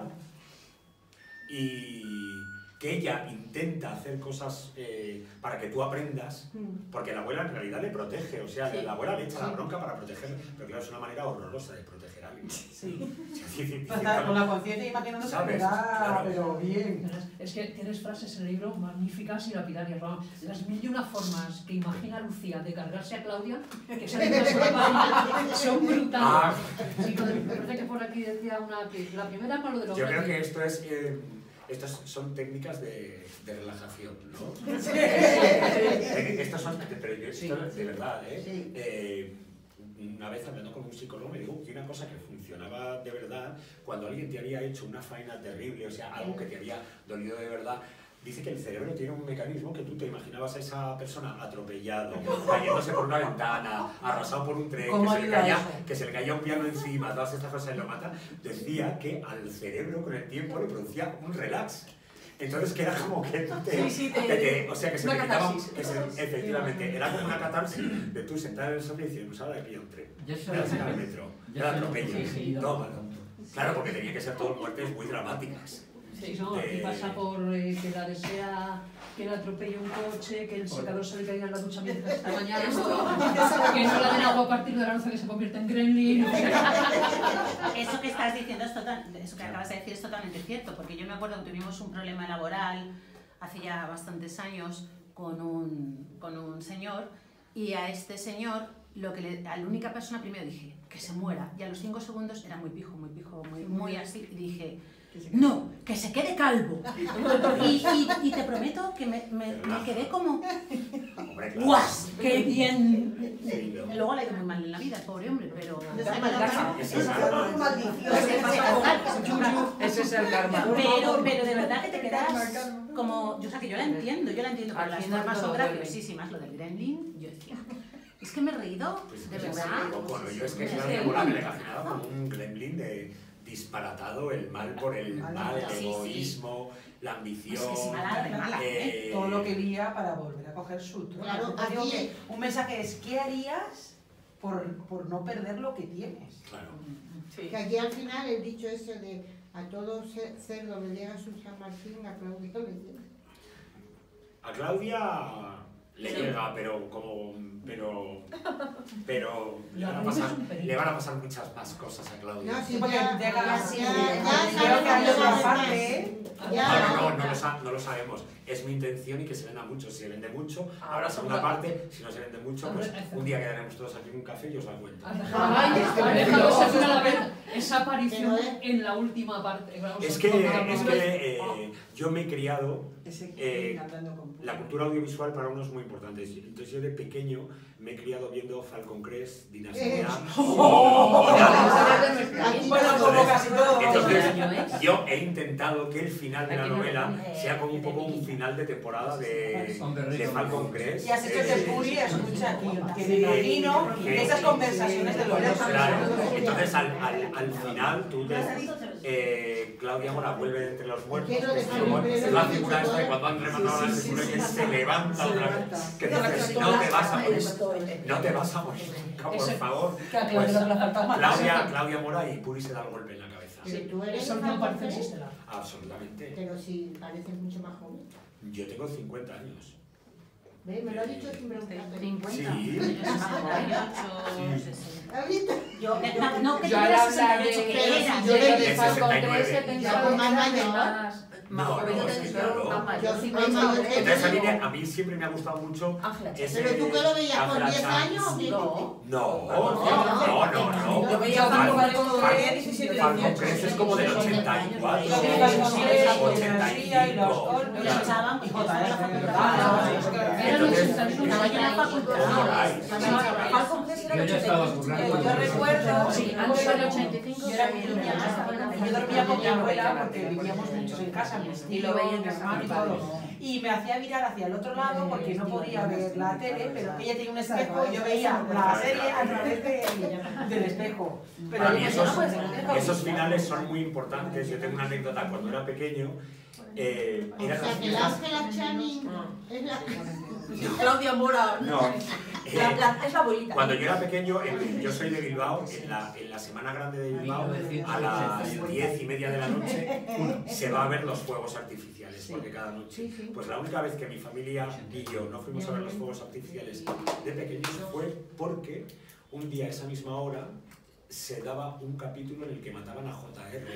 y que ella intenta hacer cosas eh, para que tú aprendas, porque la abuela en realidad le protege, o sea, Sí. la abuela le echa la bronca para protegerle, pero claro, es una manera horrorosa de proteger a alguien. Sí. Sí, Con la conciencia imaginándose que ¿Sabes? da, Claro. pero bien. Es que tienes frases en el libro magníficas y lapidarias, ¿no? Las mil y una formas que imagina Lucía de cargarse a Claudia, que salen de la sola página, son brutales. Ah. Sí, me parece que por aquí decía una que la primera con lo de los Yo creo gatos. que esto es, eh, estas son técnicas de, de relajación, ¿no? Sí. Eh, Estas son, pero yo Sí. esto de verdad, ¿eh? Sí. Eh, una vez hablando con un psicólogo me dijo que una cosa que funcionaba de verdad cuando alguien te había hecho una faena terrible, o sea, algo que te había dolido de verdad. Dice que el cerebro tiene un mecanismo que tú te imaginabas a esa persona atropellado, cayéndose por una ventana, arrasado por un tren, que ¿Cómo se, le ayuda caía, eso? que se le caía un piano encima, todas estas cosas y lo mata. Decía que al cerebro con el tiempo le producía un relax. Entonces que era como que tú te... Sí, sí, te- te- te- o sea, que se una le quitaba... catarsis. que se- efectivamente, era como una catarsis de tú sentar en el sofá y decir, pues ahora le pillo un tren, Yo me soy- la saca al metro, me yo la soy- atropello, sí, sí, tómalo. Claro, porque tenía que ser todo muertes muy dramáticas. Sí, no, aquí Eh, pasa por eh, que la desea, que le atropelle un coche, que el secador se le caiga en la ducha mientras está bañando, que no le den agua a partir de la noche que se convierte en gremlin. O sea, Eso que estás diciendo es total, eso que acabas de decir es totalmente cierto, porque yo me acuerdo que tuvimos un problema laboral hace ya bastantes años con un, con un señor, y a este señor, lo que le, a la única persona, primero dije que se muera, y a los cinco segundos era muy pijo, muy pijo, muy, muy así, y dije, no, que se quede calvo. Y, y, y te prometo que me, me, me quedé como, Hombre, claro. ¡guas! ¡Qué bien! Sí, ¿no? Luego le ha ido muy mal en la vida, el pobre hombre, pero... Ese es algo- Ese es el karma. Pero, pero de verdad que te quedas como... Yo, o sea, que yo la entiendo, yo la entiendo, pero Al las final formas son todo vuelve. graciosísimas. Lo del gremlin, yo decía... Es que me he reído, Pues de es verdad. un poco, ¿no? Yo es que Es claro, que- mi abuela me la imaginaba como un gremlin de disparatado, el mal por el mal, el Sí, sí. egoísmo, la ambición. Es que es mala, de mala, eh, Todo lo que lía para volver a coger su trono. Claro, Yo digo aquí- que un mensaje es, ¿qué harías por, por no perder lo que tienes? Claro. Sí. Que aquí al final el dicho ese de a todo ce- cerdo le llega su San Martín, a Claudio le llega. A Claudia le llega, pero como. Pero. Pero. Le La van, a raíz pasar, es un peligro. le van a pasar muchas más cosas a Claudia. No, sí, Porque ya, llega ya, así, ya, creo ya que hay sabemos otra más. parte. Ya. No, no, no, no lo, sa- no lo sabemos. Es mi intención y que se venda mucho. Si se vende mucho, habrá segunda parte. Si no se vende mucho, pues un día quedaremos todos aquí en un café y os la cuento. has dejado, has dejado esa segunda- esa aparición Pero, eh, en la última parte. Es que, es que eh, yo me he criado. Ese Eh, que hablando con La cultura audiovisual para uno es muy importante. Entonces yo de pequeño me he criado viendo Falcon Crest, Dinastía. Eh. Entonces, Bueno, como casi todo. entonces, yo he intentado que el final de la Aquí no novela me- sea como un poco un final de temporada de, Hombre, de rico. Falcon Crest. Y has hecho Eh, que Puri escucha aquí, que me Sí. imagino Sí. esas conversaciones de los dos. Claro, entonces al, al, al final tú ves, eh, Claudia Mora vuelve de entre los muertos, Quiero que es dejar como- un breve es la dicho figura esta de todo. cuando han rematado a la figura y él se levanta Se otra levanta. vez, que dices, no te vas a morir, no te vas a morir nunca, por Ese- favor. Que a Pues, Claudia no le falta más. Claudia, Claudia Mora y Puri se da el golpe en la cabeza. Pero tú eres Eso de no Falcon parece Crest, existir. Absolutamente. pero si pareces mucho más joven. Yo tengo cincuenta años. ¿Ves? Me lo ha dicho sin preguntarte. cincuenta. Sí. sesenta y ocho, sesenta. ¿Has visto? Yo, no, no que Yo tuviera al hablar sesenta y ocho, de, que era. yo de de Falcon tres he Ya pensado con más que era mayor. más, más No, joven, no, es que claro. más mayor. Yo Sí, soy más mayor joven. que Entonces a mí, tú. me- a mí siempre me ha gustado mucho Ángela ese... Pero tú que lo veías con Ángela diez Sanz. años, ¿o qué? No. No, no, no, no. Yo veía Falcon Falcon- cuando tenía diecisiete, Falcon dieciocho. tres es como del ochenta y cuatro, Yo vi Sí, Falcon sí, tres, sí, ochenta y cinco, y los Olmos, Lo echaban, y porque J estaba en la R. facultad. Ah, no, es que- Era el Entonces, ochenta y uno, Estaba yo en la facultad. Por ahí. Falcon tres era Yo el ya estaba ochenta y currando. cinco. Yo recuerdo, Sí, antes del ochenta y cinco. yo era sí, niña, ya estaba en la yo dormía con mi abuela porque vivíamos muchos en casa, mis Y lo tíos, veía en mi casa hermano y con padres. todo. Y me hacía mirar hacia el otro lado porque no podía ver la tele, pero ella tenía un espejo y yo veía la serie a través de- del espejo. Pero Para mí yo esos, no, pues, es esos finales son muy importantes. Yo tengo una anécdota cuando era pequeño. Eh, O eran las sea, que la fiestas... Ángela Channing es la Claudia Mora. No, La- eh, la- es la abuelita. cuando yo era pequeño, en- yo soy de Bilbao, en la, en la Semana Grande de Bilbao, a las diez y media de la noche, se va a ver los fuegos artificiales, porque cada noche. Pues la única vez que mi familia y yo no fuimos a ver los fuegos artificiales de pequeños fue porque un día a esa misma hora se daba un capítulo en el que mataban a J R.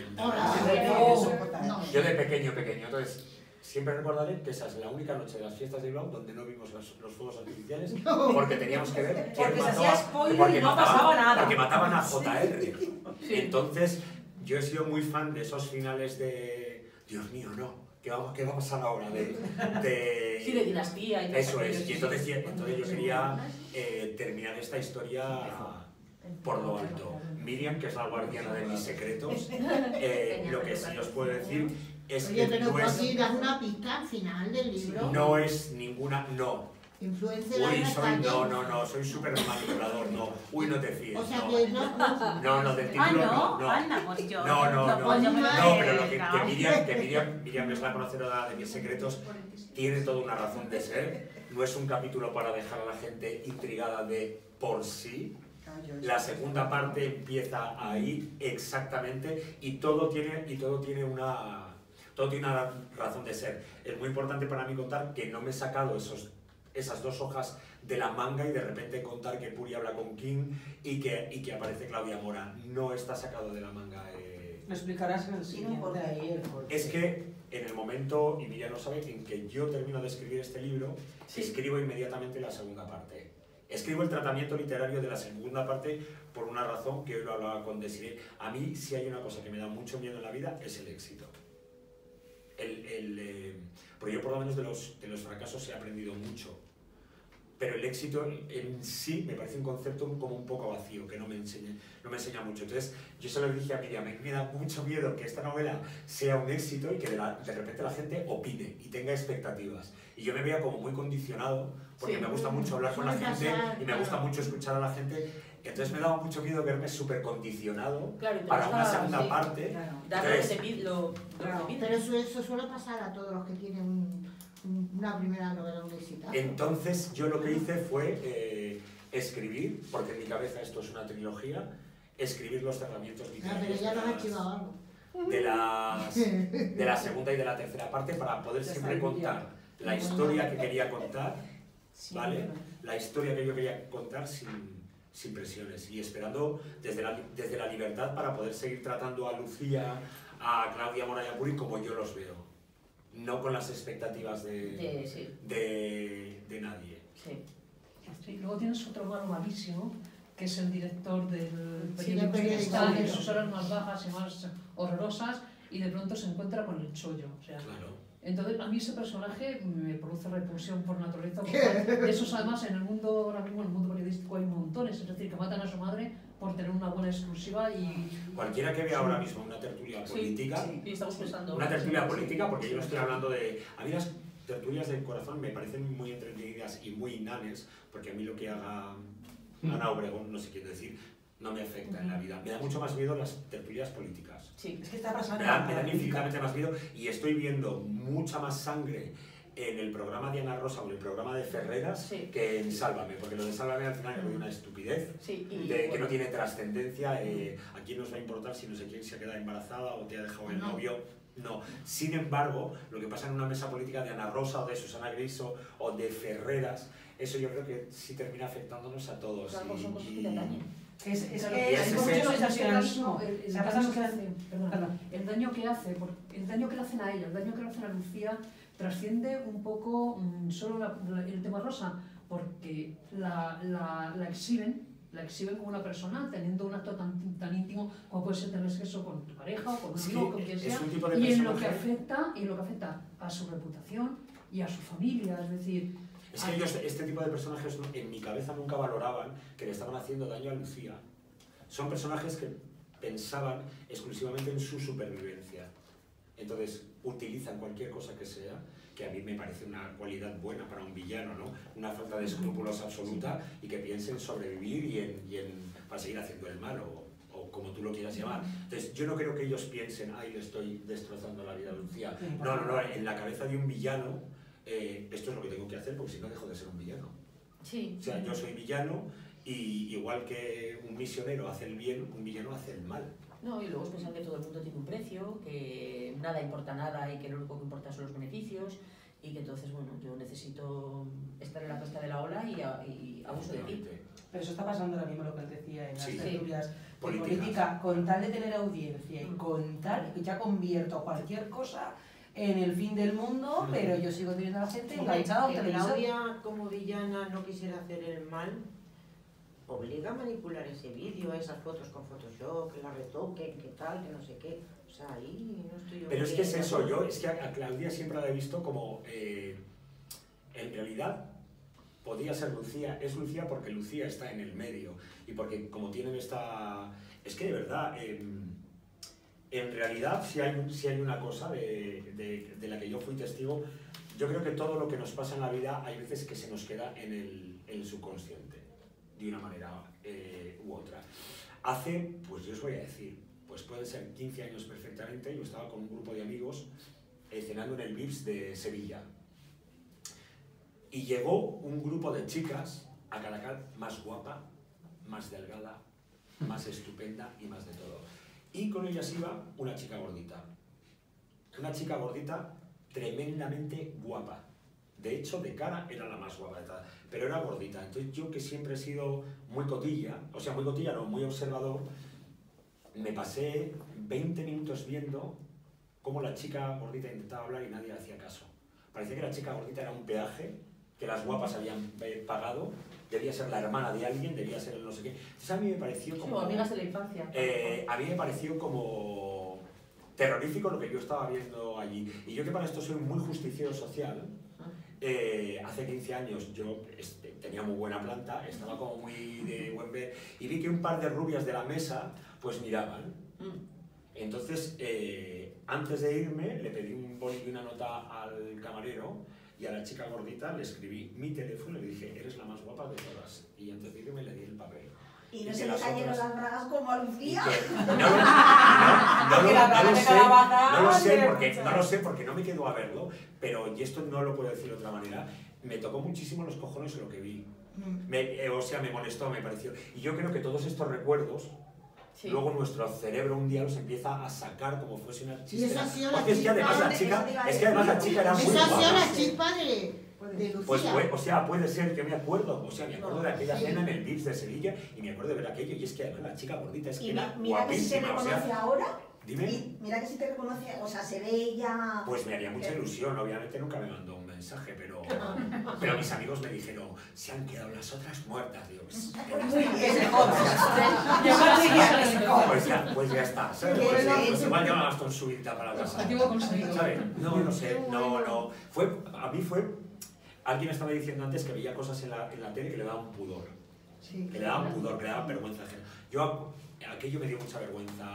Yo de pequeño, pequeño, entonces siempre recordaré que esa es la única noche de las fiestas de Bilbao donde no vimos los, los fuegos artificiales porque teníamos que ver quién Porque se mataba- hacía spoiler porque y no mataban- pasaba nada. porque mataban a J R. Entonces yo he sido muy fan de esos finales de Dios mío, no, ¿qué va, qué va a pasar ahora? De, de- Sí, de dinastía y todo Eso es, aquello, y entonces, y- entonces yo quería eh, terminar esta historia por lo alto. Miriam, que es la guardiana de mis secretos, eh, lo que sí os puedo decir es Oye, que pero no tú aquí es, das una pista al final del libro. no es ninguna, no. Influencer Uy, en soy, España. no, no, no, soy súper manipulador, no. Uy, no te fíes, O sea no. que no. No, no, del Ah, título no, no, no. anda, pues yo. No, no, no. pues yo me lo No, pero lo he que, que dado. Miriam, que Miriam, Miriam es la conocedora de mis secretos, tiene toda una razón de ser. No es un capítulo para dejar a la gente intrigada de por sí. La segunda parte empieza ahí exactamente y todo tiene, y todo tiene una... Todo tiene una razón de ser. Es muy importante para mí contar que no me he sacado esos, esas dos hojas de la manga y de repente contar que Puri habla con King y que, y que aparece Claudia Mora. No está sacado de la manga. Eh. Lo explicarás en el siguiente ahí el porqué. Es que en el momento, y Miriam lo sabe, en que yo termino de escribir este libro, Sí. escribo inmediatamente la segunda parte. Escribo el tratamiento literario de la segunda parte por una razón que hoy lo hablaba con Desiree. A mí, si hay una cosa que me da mucho miedo en la vida, es el éxito. El, el, eh, porque yo por lo menos de los, de los fracasos he aprendido mucho, pero el éxito en sí me parece un concepto como un poco vacío, que no me enseña, no me enseña mucho. Entonces yo se lo dije a Miriam, me, me da mucho miedo que esta novela sea un éxito y que de, la, de repente la gente opine y tenga expectativas. Y yo me vea como muy condicionado, porque Sí. me gusta mucho hablar con la Suele gente pasar, y me gusta claro. mucho escuchar a la gente. Entonces me daba mucho miedo verme súper condicionado Claro, y te para gusta, una segunda sí, parte. Dar lo que Entonces, te pide, lo, lo que te pide. Pero eso, eso suele pasar a todos los que tienen un- un- una primera novela un exitazo. Entonces yo lo que hice fue eh, escribir, porque en mi cabeza esto es una trilogía, escribir los tratamientos Ah, literarios pero ya de, nos ha las- chivado algo. de, las, de la segunda y de la tercera parte para poder siempre contar la historia que quería contar, ¿vale? La historia que yo quería contar sin, sin presiones y esperando desde la, desde la libertad para poder seguir tratando a Lucía, a Claudia Mora y a Puri como yo los veo, no con las expectativas de, De- sí, de, de nadie. sí. Sí, luego tienes otro malo malísimo, que es el director del Sí, periódico, del que periódico, está en claro. sus horas más bajas y más horrorosas y de pronto se encuentra con el chollo. O sea, Claro. entonces a mí ese personaje me produce repulsión por naturaleza, porque de esos además en el mundo, ahora mismo en el mundo periodístico hay montones, es decir, que matan a su madre por tener una buena exclusiva y... Cualquiera que vea ahora mismo una tertulia Sí, política, sí, y estamos pensando. una tertulia política, porque yo no estoy hablando de... A mí las tertulias del corazón me parecen muy entretenidas y muy inanes, porque a mí lo que haga Ana Obregón, no sé qué decir, no me afecta en la vida. Me da mucho más miedo las tertulias políticas. Sí. Es que está pasando. Me dan, me dan infinitamente más miedo y estoy viendo mucha más sangre en el programa de Ana Rosa o en el programa de Ferreras Sí. que en Sálvame, porque lo de Sálvame al final es una estupidez. Sí, y, De, que bueno, no tiene trascendencia, eh, a quién nos va a importar si no sé quién se ha quedado embarazada o te ha dejado el No. novio, No. Sin embargo, lo que pasa en una mesa política de Ana Rosa o de Susana Griso o de Ferreras, eso yo creo que sí termina afectándonos a todos. Claro, y, son cosas que y- te atañen. Es, es Claro, que es es ese- mucho ese- sensacionalismo. El, el Se ha daño pasado que que- hace, perdona, Perdón. el daño que hace, por- el daño que le hacen a ella, el daño que le hacen a Lucía, trasciende un poco mm, solo la- la- el tema Rosa, porque la, la, la exhiben, la exhiben como una persona teniendo un acto tan, tan íntimo como puede ser tener sexo con tu pareja o con un Es amigo, que con quien es sea, un tipo de y en lo que personaje- afecta, y en lo que afecta a su reputación y a su familia, es decir, Es que a- ellos, este tipo de personajes, en mi cabeza nunca valoraban que le estaban haciendo daño a Lucía. Son personajes que pensaban exclusivamente en su supervivencia. Entonces, utilizan cualquier cosa que sea, que a mí me parece una cualidad buena para un villano, ¿no? Una falta de escrúpulos absoluta y que piense en sobrevivir y en, y en para seguir haciendo el mal o, o como tú lo quieras llamar. Entonces, yo no creo que ellos piensen, ay, le estoy destrozando la vida a Lucía. No, no, no, en la cabeza de un villano, eh, esto es lo que tengo que hacer porque si no dejo de ser un villano. Sí. O sea, yo soy villano y igual que un misionero hace el bien, un villano hace el mal. No, y luego es pensar que todo el mundo tiene un precio, que nada importa nada y que lo único que importa son los beneficios y que entonces, bueno, yo necesito estar en la cresta de la ola y, a, y abuso de ti. Efectivamente. Pero eso está pasando ahora mismo, lo que él decía en las Sí. tertulias de Políticas. política, con tal de tener audiencia y con tal, que ya convierto cualquier cosa en el fin del mundo, Mm. pero yo sigo teniendo a la gente Hombre, enganchada a un que televisor. Claudia, como villana, no quisiera hacer el mal, obliga a manipular ese vídeo, esas fotos con Photoshop, que la retoquen, que tal, que no sé qué. O sea, ahí no estoy yo. Pero es que es muy de eso, acuerdo. yo es que a a Claudia siempre la he visto como, eh, en realidad, podía ser Lucía, es Lucía porque Lucía está en el medio y porque como tienen esta... Es que de verdad, eh, en realidad si hay, si hay una cosa de, de, de la que yo fui testigo, yo creo que todo lo que nos pasa en la vida hay veces que se nos queda en el, en el subconsciente, de una manera eh, u otra. Hace, pues yo os voy a decir, pues pueden ser quince años perfectamente, yo estaba con un grupo de amigos eh, cenando en el Vips de Sevilla. Y llegó un grupo de chicas a Caracal más guapa, más delgada, más estupenda y más de todo. Y con ellas iba una chica gordita. Una chica gordita tremendamente guapa. De hecho, de cara era la más guapa de todas, pero era gordita. Entonces yo, que siempre he sido muy cotilla, o sea, muy cotilla, no, muy observador, me pasé veinte minutos viendo cómo la chica gordita intentaba hablar y nadie le hacía caso. Parecía que la chica gordita era un peaje que las guapas habían eh, pagado, debía ser la hermana de alguien, debía ser el no sé qué. Entonces a mí me pareció Sí, como... o amigas de la infancia. Eh, a mí me pareció como terrorífico lo que yo estaba viendo allí. Y yo, que para esto soy muy justiciero social, eh, hace quince años yo este, tenía muy buena planta, estaba como muy de buen ver, y vi que un par de rubias de la mesa pues miraban. Entonces, eh, antes de irme, le pedí un boli y una nota al camarero, y a la chica gordita le escribí mi teléfono y le dije, eres la más guapa de todas. Y antes de irme le di el papel. Y Y no que se le las cayeron otras- las bragas como a Y Lucía. que- no, lo- no, no, Que lo- la no braga lo de sé, calabaza, no lo sé de porque mucho. no lo sé porque no me quedo a verlo, pero y esto no lo puedo decir de otra manera, me tocó muchísimo los cojones lo que vi. Me- eh, o sea, me molestó, me pareció. Y yo creo que todos estos recuerdos, Sí. luego nuestro cerebro un día los empieza a sacar como fuese una Y esa chistera. ha sido la Porque es que además chispa, la chica, eso te iba a es que además la decir. chica era muy Esa ha sido guapa. la chispa de, de Pues, Lucía. fue- o sea, puede ser, yo me acuerdo, o sea, me acuerdo de aquella Sí. cena en el Vips de Sevilla y me acuerdo de ver aquello, y es que además la chica gordita es que Y era mi- mira que si te guapísima, o reconoce sea, ahora, dime. y mira que si te reconoce, o sea, se ve ya... Pues me haría mucha ilusión, obviamente nunca me mandó un mensaje, pero, pero mis amigos me dijeron, se han quedado las otras muertas, digo, pues, Que se joda. Yo más diría que se joda. pues ya, pues ya está, ¿sabes? Qué Pues, bien. pues igual ya me gasto en subida para casa, Objetivo conseguido. ¿sabes? No, no sé, no, no, fue, a mí fue, alguien estaba diciendo antes que veía cosas en la, en la tele que le daban pudor, Sí. que le daban pudor, que le daban vergüenza ajena. Yo, aquello me dio mucha vergüenza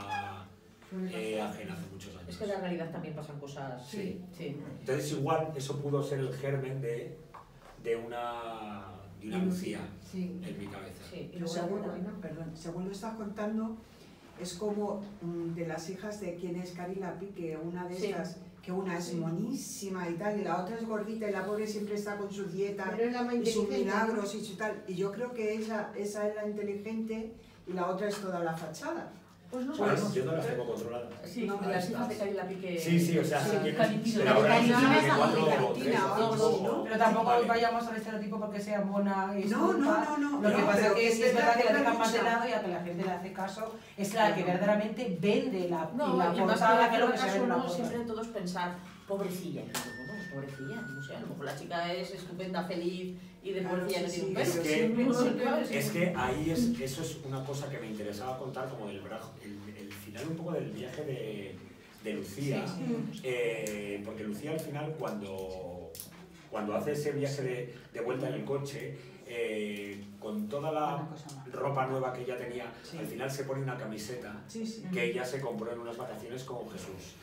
eh, ajena hace muchos años. Es que en la realidad también pasan cosas. Sí. sí. Entonces igual eso pudo ser el germen de, de una, de una Lucía Sí. en mi cabeza. Sí. Y Pero luego según, la buena, perdón, según lo estás contando, es como mm, de las hijas de quién es Cari Lapi, que una de Sí. estas, que una es Sí. monísima y tal, y la otra es gordita y la pobre siempre está con su dieta Pero es la más y sus inteligente. milagros y su tal. Y yo creo que esa, esa es la inteligente y la otra es toda la fachada. Pues no Bueno, sabemos. yo no las tengo controladas. Sí, No, las hijas de Carila Pique. Sí, sí, o sea, sí, sí, que Caritina. pero ahora Caritina tiene es cuatro o Caritina, tres o algo cinco, así, ¿no? Pero tampoco vale. vayamos al estereotipo porque sea mona y No, no, no, no. Lo que no, pasa pero es que sí es verdad que la lo dejan han más de dicho. lado y a que la gente le hace caso es la que verdaderamente vende la, No, y la y además portada, que es lo que que se ve caso en la no foto. siempre todos pensar, pobrecilla. Y digo, bueno, pues pobrecilla, no sé, a lo mejor la chica es estupenda, feliz y de Claro, pobrecilla no sí, tiene un sí, pelo. Es que- Siempre, no sé, claro, Es que ahí es, eso es una cosa que me interesaba contar, como el, bra- el, el final un poco del viaje de, de Lucía, eh, porque Lucía al final cuando, cuando hace ese viaje de, de vuelta en el coche, eh, con toda la Una cosa más. ropa nueva que ella tenía, Sí. al final se pone una camiseta Sí, sí. que ella se compró en unas vacaciones con Jesús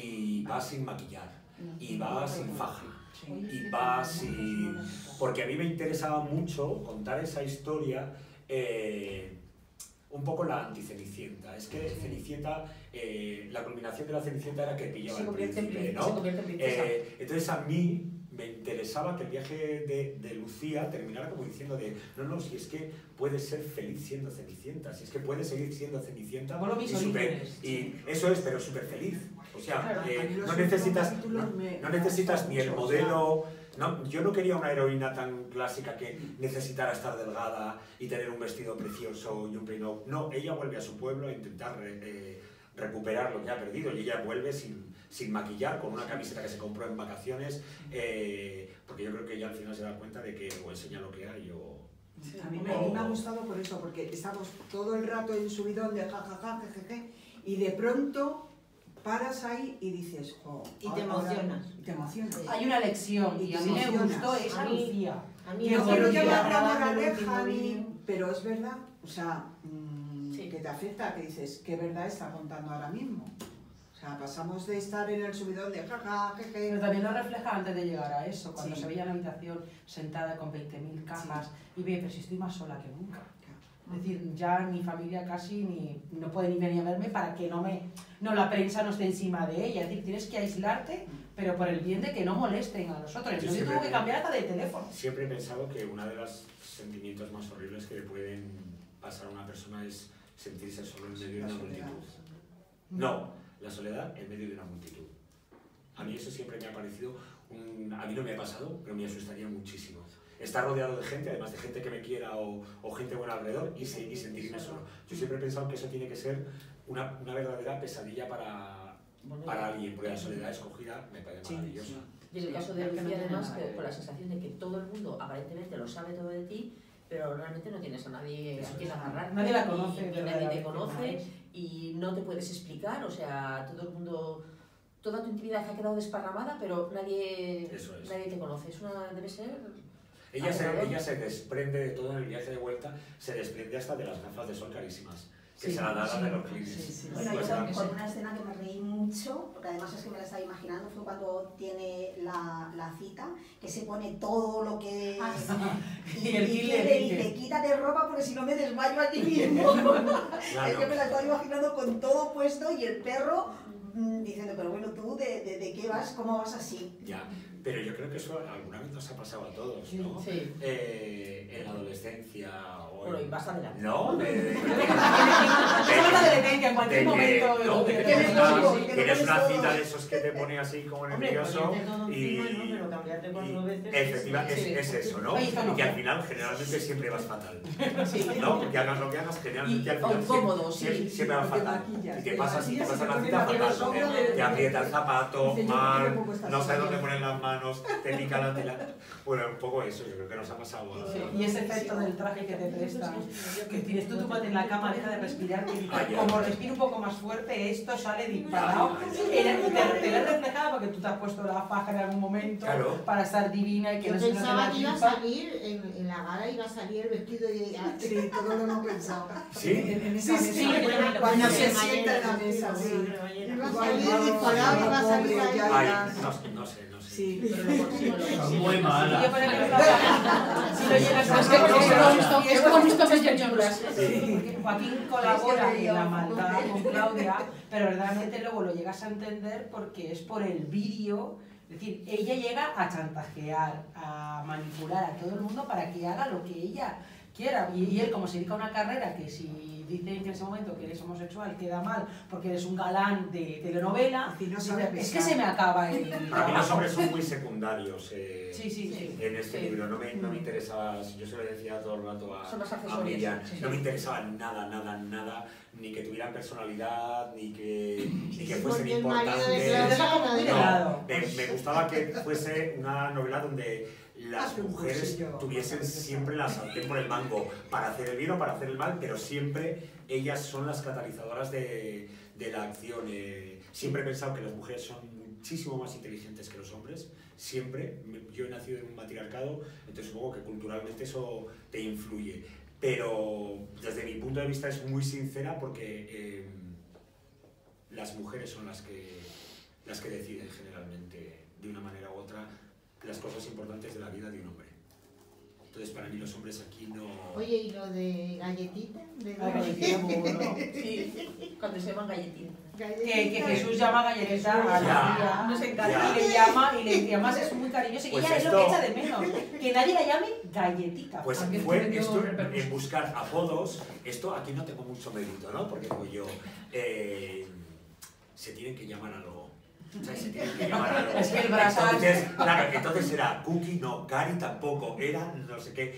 y va sin maquillar y va sin faja. Y va sin... Porque a mí me interesaba mucho contar esa historia, eh, un poco la anticenicienta. Es que Cenicienta, eh, la culminación de la Cenicienta era que pillaba se al convierte en príncipe, princesa. Se ¿no? convierte en princesa. Eh, entonces a mí me interesaba que el viaje de, de Lucía terminara como diciendo de no, no, si es que puedes ser feliz siendo Cenicienta, si es que puedes seguir siendo Cenicienta Vuelvo a mis y, super- orígenes. y eso es, pero súper feliz. O sea, Claro, eh, a mí los no últimos necesitas, capítulos no, me- no me necesitas gustan ni el mucho, o modelo. No, yo no quería una heroína tan clásica que necesitara estar delgada y tener un vestido precioso y un peinado. No, ella vuelve a su pueblo a intentar re- eh, recuperar lo que ha perdido y ella vuelve sin, sin maquillar, con una camiseta que se compró en vacaciones, eh, porque yo creo que ella al final se da cuenta de que o enseña lo que hay o... A mí, me, a mí me ha gustado por eso, porque estamos todo el rato en subidón de jajaja, jejeje, y de pronto paras ahí y dices, oh, Y te ahora- emocionas. y te emocionas. Hay una lección y a mí me gustó esa A mí- Lucía. A mí Que No no quiero Lucía llevar la grababa el moraleja, último ni, vídeo. pero es verdad, o sea, mm, Sí. que te afecta, que dices, ¿qué verdad está contando ahora mismo? O sea, pasamos de estar en el subidón de jaja, jeje. Pero también lo refleja antes de llegar a eso, cuando Sí. se veía en la habitación sentada con veinte mil cajas y ve, pero si estoy más sola que nunca. Es decir, ya mi familia casi ni, no puede ni venir a verme para que no me no la prensa no esté encima de ella. Es decir, tienes que aislarte, pero por el bien de que no molesten a los otros. Yo Entonces siempre- tuvo que cambiar hasta de teléfono. Siempre he pensado que uno de los sentimientos más horribles que le pueden pasar a una persona es sentirse solo en medio de La una soledad. multitud. No, la soledad en medio de una multitud. A mí eso siempre me ha parecido, un, a mí no me ha pasado, pero me asustaría muchísimo. Estar rodeado de gente, además de gente que me quiera o, o gente buena alrededor y, se, y sentirme solo. Yo siempre he pensado que eso tiene que ser una, una verdadera pesadilla para, para alguien, porque la soledad escogida me parece Sí, maravillosa. sí. Y en el caso de Es que no Lucía, tiene además, nada que que ver. con la sensación de que todo el mundo aparentemente lo sabe todo de ti, pero realmente no tienes a nadie a Eso quien es. agarrar. Nadie la conoce, y, y nadie te verdaderamente, conoce ¿sabes? y no te puedes explicar, o sea, todo el mundo, toda tu intimidad ha quedado desparramada, pero nadie, Eso es. nadie te conoce. Es una, debe ser... Ella se, Aterrador. ella se desprende de todo en el viaje de vuelta, se desprende hasta de las gafas de sol carísimas, que Sí, se la da sí, de los clines. sí, sí. Bueno, Pues yo la- con una escena que me reí mucho, porque además es que me la estaba imaginando, fue cuando tiene la, la cita, que se pone todo lo que... Ah, y, Y el y kit que le le dice. dice, quítate ropa porque si no me desmayo aquí mismo. Es que me la estaba imaginando con todo puesto y el perro mm, diciendo, pero bueno, tú, ¿de, de, de qué vas? ¿Cómo vas así? Ya, pero yo creo que eso alguna vez nos ha pasado a todos, ¿no? Sí. Eh, en la adolescencia o Bueno, y en... más adelante. No, de, de- de- Eso es la dependencia en de cualquier que, momento. no, de que Que me tienes pongo, una, que lo tienes pones una todo. cita de esos que te pone así como Hombre, nervioso ponerte todo y, encima, ¿no? Pero cambiarte cuatro y veces... efectiva, es, Sí. es eso, ¿no? Oye, esto no. Y que al final generalmente siempre vas fatal, Sí. ¿no? Porque hagas lo que hagas, generalmente Y- al o final incómodo, siempre, sí. siempre, siempre vas Porque fatal. maquillas, Y te te pasas, te maquillas y pasas te la pones cita la fatal, piel sobra ¿no? de- Te aprieta el zapato, Dice, yo mal, tampoco estás no sabes sola. dónde poner las manos, te pica la tela. Bueno, un poco eso, yo creo que nos ha pasado a... Sí. Y ese efecto del traje que te presta, que tienes tú tu cuate en la cama, deja de respirar, que dice, Ah, ya. como respira un poco más fuerte, esto sale disparado. Era- y te, te ves reflejada porque tú te has puesto la faja en algún momento Claro. para estar divina y que Yo no se note pensaba la que iba a tripa. salir, en, en la gala iba a salir el vestido y... Sí, todo lo hemos pensado. ¿Sí? En, en esa Sí, mesa, sí, cuando, cuando sí, se sí, sienta en la sí, mesa, sí, sí. Iba a Igual, salir vamos, disparado, iba a salir pobre, ahí. ya Ay, irás. no, no sé, no sé. Sí. Pero lo consigo, lo Son consigo. muy Y yo, por malas. ejemplo, si lo llegas a Es que hemos visto- es que hemos visto películas. Porque Joaquín colabora en la maldad con Claudia, pero verdaderamente luego lo llegas a entender porque es por el vídeo. Es decir, ella llega a chantajear, a manipular a todo el mundo para que haga lo que ella quiera. Y, y él, como se dedica a una carrera que si dice en ese momento que eres homosexual queda mal porque eres un galán de telenovela, Si no dice, sabe es pescar. que se me acaba el Para mí los trabajo. hombres son muy secundarios eh, Sí, sí, sí. en este Sí. libro. No me, no me interesaba, yo se lo decía todo el rato a, Son más a accesorios. Miriam, Sí, sí. no me interesaba nada, nada, nada, ni que tuvieran personalidad, ni que, ni que fuesen Porque el marido de importantes. Claudia como muy de No, lado. me, me gustaba que fuese una novela donde las Hazle un mujeres cursillo. tuviesen siempre la sartén por el mango, para hacer el bien o para hacer el mal, pero siempre ellas son las catalizadoras de, de la acción. Eh, siempre he pensado que las mujeres son muchísimo más inteligentes que los hombres, siempre. Yo he nacido en un matriarcado, entonces supongo que culturalmente eso te influye. Pero desde mi punto de vista es muy sincera porque eh, las mujeres son las que, las que deciden generalmente, de una manera u otra, las cosas importantes de la vida de un hombre. Entonces para mí los hombres aquí no... Oye, ¿y lo de galletita? ¿De La galletita muy bueno. Sí, cuando se llaman galletitas. Que, que Jesús llama galletita a Ya. Lucía, Nos encanta. Ya. y le llama, y, le, y además es muy cariñoso, y Pues ella es lo esto- que echa de menos, que nadie la llame galletita. Pues También fue tiene esto repercusión. en buscar apodos, esto aquí no tengo mucho mérito, ¿no? Porque digo yo, eh, se tienen que llamar algo. O sea, se tienen que llamar algo. Es que el Brasal- Entonces, claro, entonces era Cookie, no, Cari tampoco, era no sé qué.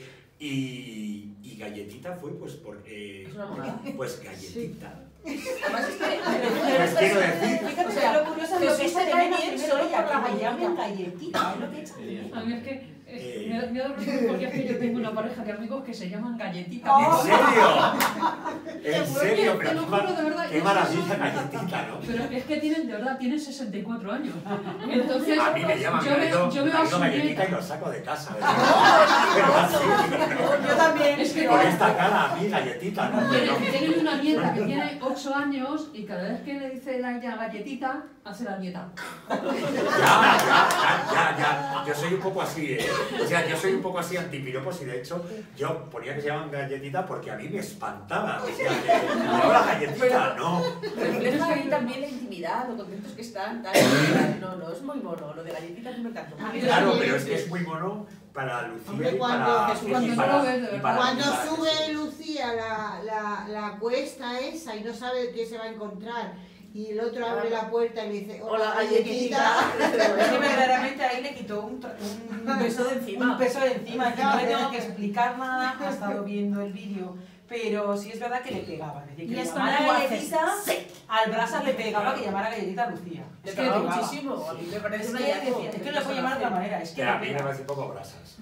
Y, y galletita fue pues porque... Es una monada. Pues galletita. Además es que... Pues quiero decir... Fíjate, O sea, lo curioso es lo que Jesús echa te de cae menos bien primero solo ella, por la que me llamen galletita. galletita, es lo que echa de menos. A mí es que eh, Eh. me, da- me da vergüenza porque es que yo tengo una pareja de amigos que se llaman galletita. Oh. ¿En serio? ¿En juro serio? que- Pero te lo qué, juro mar- de verdad, qué yo maravilla soy- galletita, ¿no? Pero es que tienen, de verdad, tienen sesenta y cuatro años. Entonces, A mí me llaman, yo me veo, ha yo veo a su galletita y nieta. lo saco de casa. Pero así, Yo también. Es que con esta cara a mí galletita, ¿no? Pero- Tienen, tienen una nieta que tiene ocho años y cada vez que le dice la ella galletita, hace la nieta. Ya, ya, ya, ya, ya. Yo soy un poco así, ¿eh? O sea, yo soy un poco así antipiropos y de hecho yo ponía que se llaman galletita porque a mí me espantaba. O sea, que no la galletita, no. Refleja ahí también la intimidad, lo contentos que están. Tal, tal. No, no, es muy mono. Lo de galletitas no me encanta. A mí Claro, también. pero es que es muy mono para Lucía Hombre, y cuando para... Jesús- y cuando para- no lo ves, de y verdad. para- Cuando y para sube Jesús. Lucía la, la, la cuesta esa y no sabe qué se va a encontrar y el otro abre la puerta y le dice Hola, hola galletita. galletita. Es que verdaderamente ahí le quitó un, tra- un Un peso de encima. Un peso de encima, que no le tengo que explicar nada, ha estado viendo el vídeo. Pero sí es verdad que le pegaba. Es decir, que Y es llamara cuando haces, galletita, al Brasas le pegaba que llamara galletita a Lucía. Le Es que pegaba le pegaba. muchísimo. A mí me parece Es una que, hallazgo. decía, es que no le puedo llamar de otra manera, es que Que a le mí me pega. parece un poco brasas.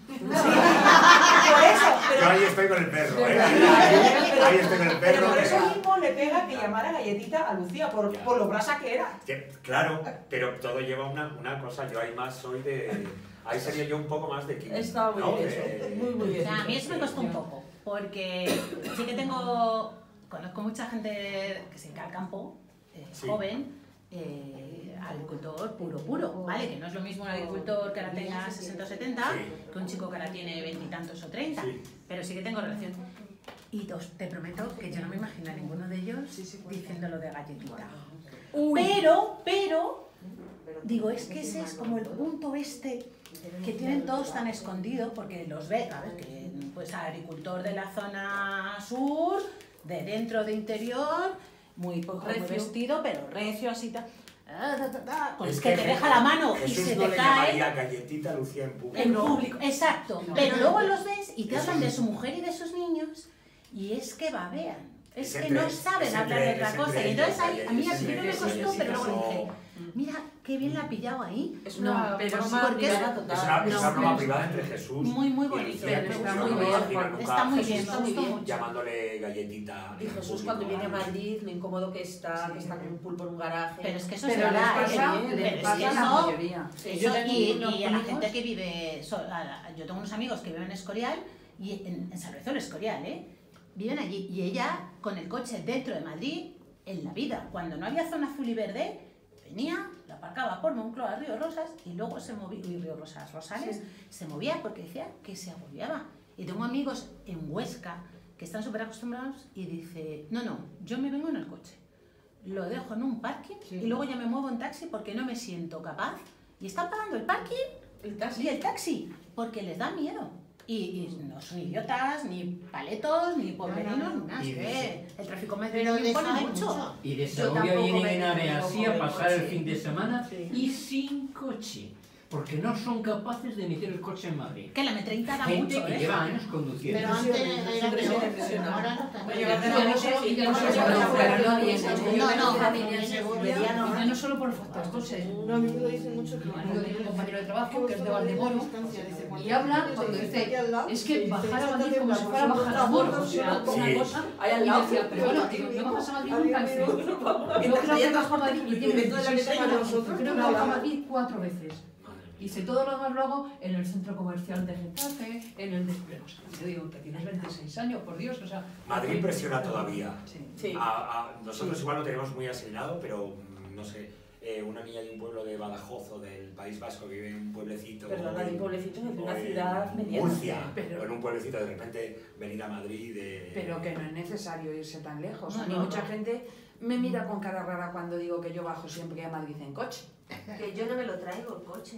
Por eso, Yo pero, ahí estoy con el perro, ¿eh? pero- Ahí estoy con el pero perro. por que- eso mismo le pega que llamara galletita a Lucía, por, por lo brasa que era. que- Claro, pero todo lleva una, una cosa. Yo ahí más soy de... Ahí sería yo un poco más de química. Está muy ¿no? bien De- eso. Muy, muy O bien. sea, a mí eso me costó un poco, porque sí que tengo, conozco mucha gente que se dedica al campo, eh, Sí. joven, eh, agricultor puro, puro, ¿vale? Que no es lo mismo un agricultor que ahora tenga sesenta o setenta Sí. que un chico que ahora tiene veintitantos o treinta, Sí. pero sí que tengo relación. Y os- te prometo que yo no me imagino a ninguno de ellos diciendo lo de galletita. Pero, pero, digo, es que ese es como el punto este que tienen todos tan escondido, porque los ve, a ver, que pues agricultor de la zona sur, de dentro de interior, muy poco muy Recio. vestido, pero recio así, ta, ah, ta, ta, ta, con Es que, te deja la mano y Jesús se no te le cae. llamaría galletita a Lucía en público. En público, exacto. No. Pero luego los ves y te Eso hablan de sí. su mujer y de sus niños y es que babean. Es, Es que entre- no saben es hablar entre- de otra es cosa. entre Y entonces ellos, ahí, a mí al es principio me entre costó, ellos, pero luego eso- dije, mira, qué bien la ha pillado ahí. Es una No, pero broma porque es- privada total. Es una, es No, una broma pero- privada entre Jesús Muy, muy y bonito. Lucía, que Está yo muy no me bien, imagino nunca Está muy a bien, Jesús me gustó mucho. llamándole galletita. Y en Jesús público, cuando viene a vamos. Madrid, lo incómodo que está, que está con un pulpo en un garaje. Pero es que eso Pero es les verdad. pasa, ¿eh? bien, les Pero es pasa que a la eso- mayoría. Sí, Eso, yo tengo y, unos y a la primos- gente que vive, so- a la- yo tengo unos amigos que viven en Escorial, y en, en San Lorenzo del Escorial, ¿eh? Viven allí, y ella con el coche dentro de Madrid, en la vida, cuando no había zona azul y verde, venía, la aparcaba por Moncloa, Río Rosas, y luego se movía, y Río Rosas, Rosales, se movía porque decía que se agobiaba. Y tengo amigos en Huesca que están súper acostumbrados y dice, no, no, yo me vengo en el coche, lo dejo en un parking y luego ya me muevo en taxi porque no me siento capaz. Y están pagando el parking El taxi. y el taxi porque les da miedo. Y, y no son idiotas, ni paletos, ni pobrerinos, No, no, ni nada. y Es de que el tráfico Pero madrileño les impone hay mucho. mucho. Y de Yo Segovia tampoco vienen me en tengo Aveasí a el pasar el coche. fin de semana Sí. y sin coche, porque no son capaces de meter el coche en Madrid. Que la M treinta da Gente mucho, que ¿eh? lleva años conduciendo. Pero antes era Impresiona, peor, ahora no está. Oye, No, pero no solo- y que no solo- pero no y viene. que no, no- familia en Segovia. y que no solo por el factor coche. Un amigo dice mucho que Mi marido tiene un compañero de trabajo que es de Valdemoro y habla cuando dice, es que bajar a Madrid como si fuera bajar a Moro, o sea, una Sí. cosa, Ahí al y lado. decía, pero bueno, digo, no bajas a Madrid nunca, dice, yo creo que bajo a Madrid y tiene veintiséis años, creo que bajo a Madrid cuatro veces. Dice, todo lo demás lo hago en el centro comercial de Getafe, en el de... Pero, o sea, yo digo, que tienes veintiséis años, por Dios, o sea... Madrid impresiona todavía. Sí. Sí. A, a- nosotros igual lo tenemos muy asimilado, pero mm, no sé, eh, una niña de un pueblo de Badajoz o del País Vasco que vive en un pueblecito. Perdona, o de un en- pueblecito, de o una en ciudad mediana. Murcia, Pero- o en un pueblecito de repente venir a Madrid. De, Pero que no es necesario irse tan lejos. No, A mí no, mucha no. gente me mira con cara rara cuando digo que yo bajo siempre a Madrid en coche. Que yo no me lo traigo el coche.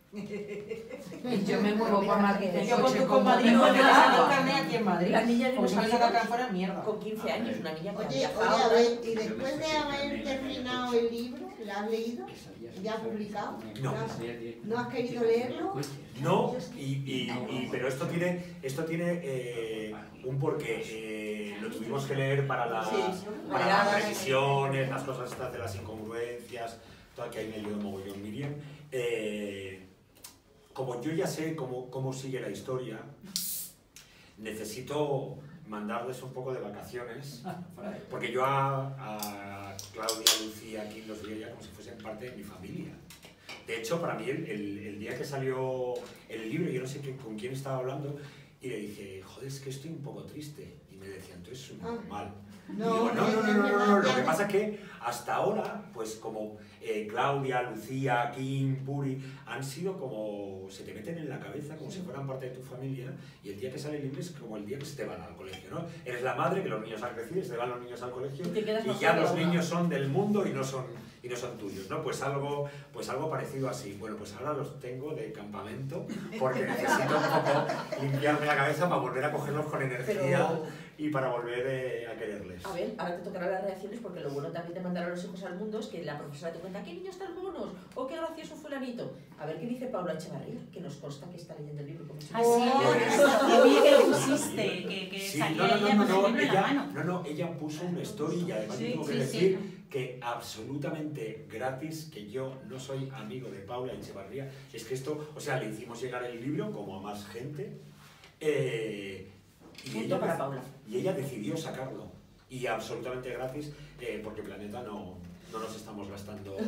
Y yo me muevo por Madrid en Yo coche con como Madrid tengo no de me saco agua. carne aquí en Madrid. La niña de Como los si me saca acá amigos fuera mierda. con quince años, una niña que ha Oye, viajado. oye, a ver, y después de haber terminado el libro, ¿lo has leído? ¿Ya publicado? No. ¿No has querido leerlo? No, y, y- y- pero esto tiene, esto tiene eh, un porqué. Eh, lo tuvimos que leer para, la, Sí, para para las las- revisiones, las cosas estas de las incongruencias, todo que ahí me ayudó mogollón Miriam. Eh, como yo ya sé cómo, cómo sigue la historia, necesito mandarles un poco de vacaciones, porque yo a, a Claudia, Lucía, aquí los veía como si fuesen parte de mi familia. De hecho, para mí, el, el- el día que salió el libro, yo no sé qué, con quién estaba hablando, y le dije, joder, es que estoy un poco triste. Y me decían, tú eres un normal. Y digo, no, no, no, no, no, no, lo que pasa es que hasta ahora, pues como eh, Claudia, Lucía, Kim, Puri, han sido como, se te meten en la cabeza como si fueran parte de tu familia, y el día que sale el libro es como el día que se te van al colegio, ¿no? Eres la madre, que los niños han crecido, se te van los niños al colegio, Y te quedas y más ya sola, los ¿no? niños son del mundo y no son, y no son tuyos, ¿no? Pues algo, pues algo parecido así. Bueno, pues ahora los tengo de campamento, porque necesito un poco limpiarme la cabeza para volver a cogerlos con energía. Pero, Y para volver eh, a quererles. a ver, ahora te tocarán las reacciones porque lo bueno también de mandar a los hijos al mundo es que la profesora te cuenta qué niños tan monos o qué gracioso fulanito. A ver qué dice Paula Echevarría, que nos consta que está leyendo el libro. Como si- Ah, sí, yo vi que lo pusiste, que, que Sí, salía no, no, ella no, con el no, libro en la ella, mano. no, no, ella puso una story y además Sí, tengo que sí, decir sí. que absolutamente gratis, que yo no soy amigo de Paula Echevarría, es que esto, o sea, le hicimos llegar el libro como a más gente, eh, y, Punto ella, para dec- Paula. y ella decidió sacarlo, y absolutamente gratis, eh, porque Planeta no, no nos estamos gastando...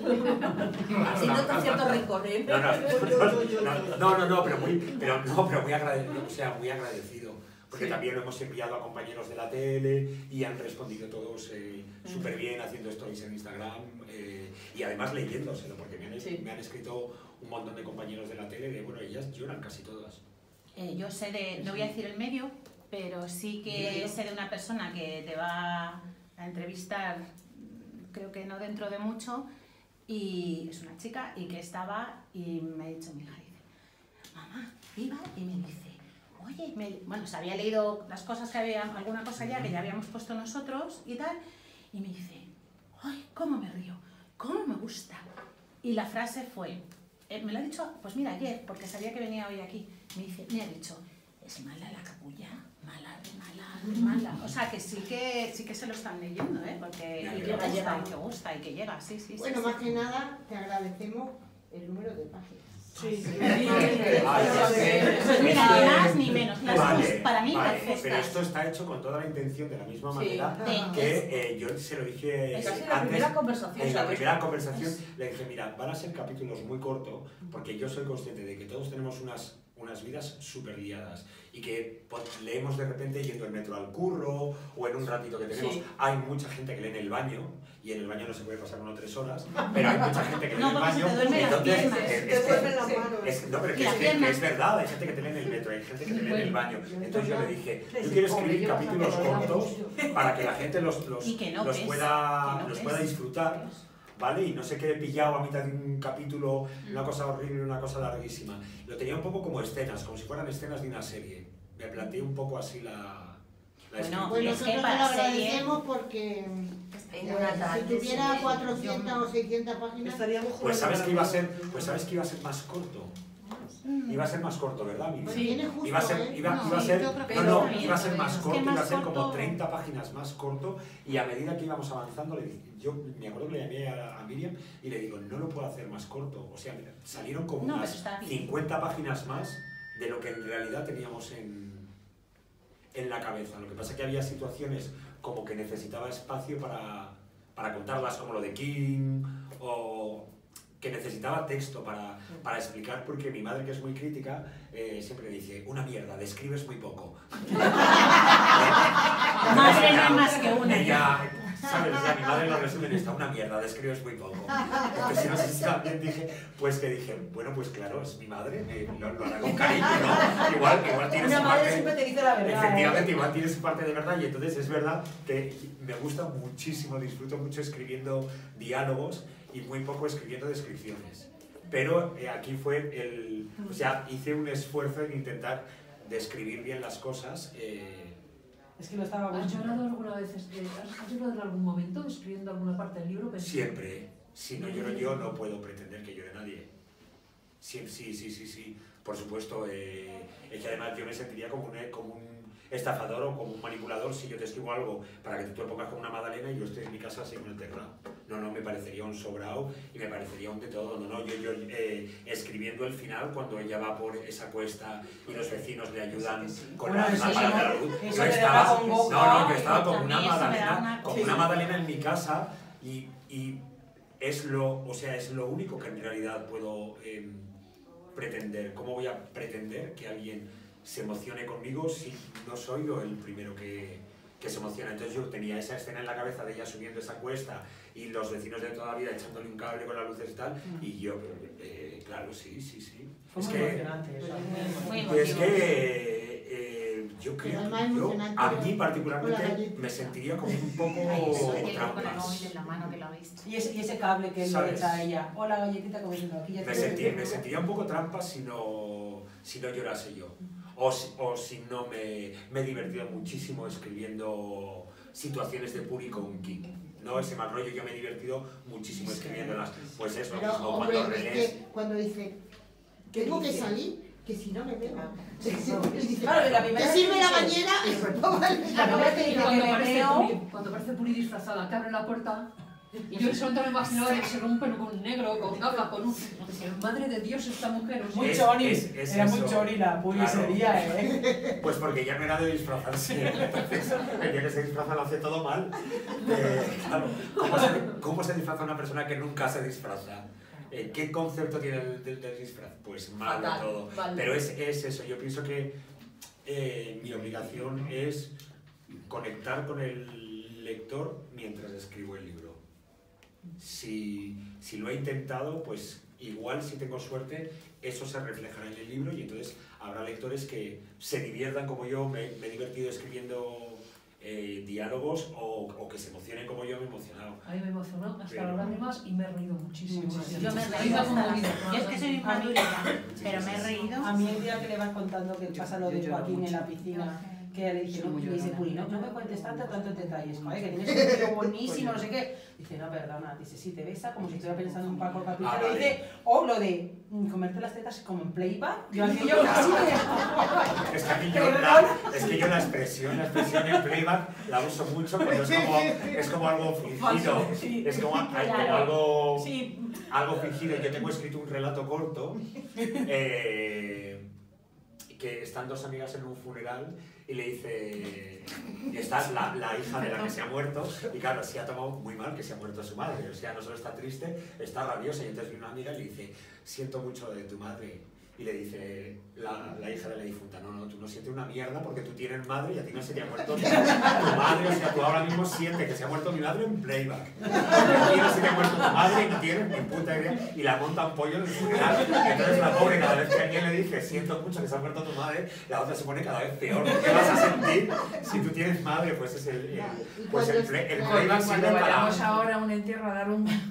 Así no con cierto rencor, ¿eh? No, no, no, no, no, no, pero muy, pero, no, pero muy, agradecido, o sea, muy agradecido, porque Sí. también lo hemos enviado a compañeros de la tele y han respondido todos eh, súper bien haciendo stories en Instagram eh, y además leyéndoselo, porque me han, Sí. me han escrito un montón de compañeros de la tele de, bueno, ellas lloran casi todas. Eh, yo sé de, no voy a decir el medio, pero sí que Dilo. sé de una persona que te va a entrevistar, mm, creo que no dentro de mucho, y es una chica y que estaba y me ha dicho mi hija, dice, mamá, iba y me dice, oye, me- bueno, se había leído las cosas que había, alguna cosa ya que ya habíamos puesto nosotros y tal, y me dice, ay, cómo me río, cómo me gusta. Y la frase fue, eh, me lo ha dicho, pues mira, ayer, porque sabía que venía hoy aquí, me dice, me ha dicho, es mala la capulla, mala, mala, mala. O sea, que sí que sí que se lo están leyendo, ¿eh? Porque Ya, y ya, que ya. gusta, y que gusta, y que llega, sí, sí, sí. Bueno, sí. más que nada, te agradecemos el número de páginas. Sí. Ah, ya sé. Pues mira, ni más ni menos. Las Vale, dos, para mí, vale, perfectas. pero esto está hecho con toda la intención, de la misma Sí. manera Sí. que eh, yo se lo dije Es casi antes. la primera conversación, En la ¿sabes? primera conversación le dije, mira, van a ser capítulos muy cortos, porque yo soy consciente de que todos tenemos unas, unas vidas súper liadas y que pues, leemos de repente yendo el metro al curro o en un ratito que tenemos. Sí. Hay mucha gente que lee en el baño y en el baño no se puede pasar uno o tres horas, pero hay mucha gente que lee No, en el porque se baño. te duermen las entonces, piernas. es- Te es que- duermen las manos. es- no, pero Y que la es, que, pierna. que es verdad, hay gente que te lee en el metro, hay gente que te lee en el baño. Entonces yo le dije, yo quiero Hombre, escribir yo vas a capítulos quedar cortos mucho. para que la gente los, los, Y que no los ves, pueda, que no los ves. pueda disfrutar, ¿vale? Y no sé qué he pillado a mitad de un capítulo, una cosa horrible, una cosa larguísima. Lo tenía un poco como escenas, como si fueran escenas de una serie. Me planteé un poco así la... la Bueno, Pues y es nosotros que lo para agradecemos porque En eh, una si tarde, tuviera sí. cuatrocientas o seiscientas páginas, Estaríamos Pues sabes que iba a ser, jugando pues sabes que iba a ser más corto. Iba a ser más corto, ¿verdad, Miriam? pues viene justo, Iba a ser, ¿eh? iba, No, iba a sí, ser, yo creo que no, está no, bien, iba a ser está más bien. corto, Es que iba a más ser como corto- treinta páginas más corto y a medida que íbamos avanzando, le di- yo me acuerdo que le llamé a, a Miriam y le digo, no lo puedo hacer más corto. O sea, mira, salieron como No, unas pero está bien. cincuenta páginas más de lo que en realidad teníamos en, en la cabeza. Lo que pasa es que había situaciones como que necesitaba espacio para, para contarlas, como lo de King, o que necesitaba texto para, para explicar, porque mi madre, que es muy crítica, eh, siempre dice, una mierda, describes muy poco. Madre no hay más que una. Ella, ¿sabes? O sea, mi madre lo resume en esta, una mierda, describes muy poco. Entonces, no sé si también dije, pues que dije, bueno, pues claro, es mi madre, eh, lo, lo hará con cariño, ¿no? Igual, igual tiene Una su madre parte... siempre te dice la verdad. Efectivamente, ¿eh? igual tiene su parte de verdad y entonces es verdad que me gusta muchísimo, disfruto mucho escribiendo diálogos y muy poco escribiendo descripciones. Pero eh, aquí fue el... O sea, hice un esfuerzo en intentar describir bien las cosas. Eh, Es que lo estaba ¿Has llorado alguna vez? eh, ¿Has, has llorado en algún momento escribiendo alguna parte del libro? Pensando- siempre. Si no lloro yo, no puedo pretender que llore nadie. Sí, sí, sí, sí, sí. Por supuesto, eh, es que además yo me sentiría como un, como un estafador o como un manipulador si yo te escribo algo para que tú te lo pongas como una magdalena y yo estoy en mi casa sin enterrado. No, no, me parecería un sobrado y me parecería un de todo. No, no, yo, yo eh, escribiendo el final cuando ella va por esa cuesta y los vecinos le ayudan con Bueno, las eso lámparas de la no- luz. eso Yo le estaba, daba con no, boca, no, yo estaba como a mí una eso me da magdalena, una como cosa. una magdalena en mi casa y, y es lo, o sea, es lo único que en realidad puedo eh, pretender. ¿Cómo voy a pretender que alguien se emocione conmigo si no soy yo el primero que, que se emociona? Entonces yo tenía esa escena en la cabeza de ella subiendo esa cuesta y los vecinos de toda la vida echándole un cable con las luces y tal, y yo, eh, claro, sí, sí, sí. Fue Es muy que, emocionante eso. Muy es emotivo. que eh, yo creo Además, que yo, emocionante a con mí la particularmente galletita. me sentiría como un poco Ay, eso de que con el trampas. móvil en la mano que lo ha visto. Y ese, y ese cable que le ¿Sabes? echa a ella. Hola, galletita, como diciendo, aquí ya Me, te sentí- me sentiría un poco trampa si no, si no llorase yo. O si, o si no me, me he divertido muchísimo escribiendo situaciones de Puri con King. No ese mal rollo, yo me he divertido muchísimo escribiéndolas. Pues eso, pero mismo hombre, cuando es relees. que cuando dice, ¿Qué tengo que dice? salir, que si no me veo. Claro, que la ¿Te primera sirve vez la que bañera? Y me pongo el- La primera vez que Y dice cuando que me aparece veo... Puri, cuando aparece Puri disfrazada, que abre la puerta y yo solo me imaginaba que se rompe con un negro, con gafas, con un... Decía, madre de Dios, esta mujer. o sea, Muy Es- choni, es- es era muy eso. choni la Puri Claro. ese día, ¿eh? Pues porque ya no era de disfrazarse. Entonces, el día que se disfraza lo hace todo mal. Eh, claro, ¿cómo se, ¿cómo se disfraza una persona que nunca se disfraza? Eh, ¿Qué concepto tiene del, del- del disfraz? Pues mal de Fatal, todo. mal. Pero es, es eso, yo pienso que eh, mi obligación es conectar con el lector mientras escribo el libro. Si, si lo he intentado, pues igual si tengo suerte, eso se reflejará en el libro y entonces habrá lectores que se diviertan como yo, me, me he divertido escribiendo eh, diálogos o, o que se emocionen como yo me he emocionado. A mí me emocionó hasta Pero- las lágrimas y me he reído muchísimo. Muchísimo. Yo me he Ahí reído va hasta conmovido. las... Yo es que soy muy madurita, pero me he reído. A mí el día que le vas contando que Yo- pasa lo yo de lloro Joaquín en mucho. la piscina, que ella le dice, Soy no, muy le dice llorona. Puri, no, no me cuentes tanto, tantos detalles, joder, que tienes un tío buenísimo, no sé qué. Dice, no, perdona, dice, sí, te besa como si estuviera pensando un Paco Capitán. Ah, Le vale. dice, o lo de mm, comerte las tetas como en playback, yo aquello casi me... Es que, a mí yo la, es que yo la expresión, la expresión en playback la uso mucho cuando es como, es como algo fingido, Sí. es como, hay como Claro. algo, Sí, algo fingido. Yo tengo escrito un relato corto eh, que están dos amigas en un funeral y le dice, y está la, la hija de la que se ha muerto y claro, se ha tomado muy mal que se ha muerto su madre, o sea, no solo está triste, está rabiosa y entonces viene una amiga y le dice, siento mucho de tu madre. Y le dice la, la hija de la difunta, no, no, tú no sientes una mierda porque tú tienes madre y a ti no se te ha muerto tu madre, o sea, tú ahora mismo sientes que se ha muerto mi madre en playback. A ti no se te ha muerto tu madre y no tienes ni puta idea y la monta un pollo en el funeral. Y entonces la pobre, cada vez que alguien le dice, siento mucho que se ha muerto tu madre, la otra se pone cada vez peor. ¿Qué vas a sentir? decir, si tú tienes madre, pues es el, el, pues el, play, el Cuando, playback cuando sirve vayamos para... ahora a un entierro a dar un... Yo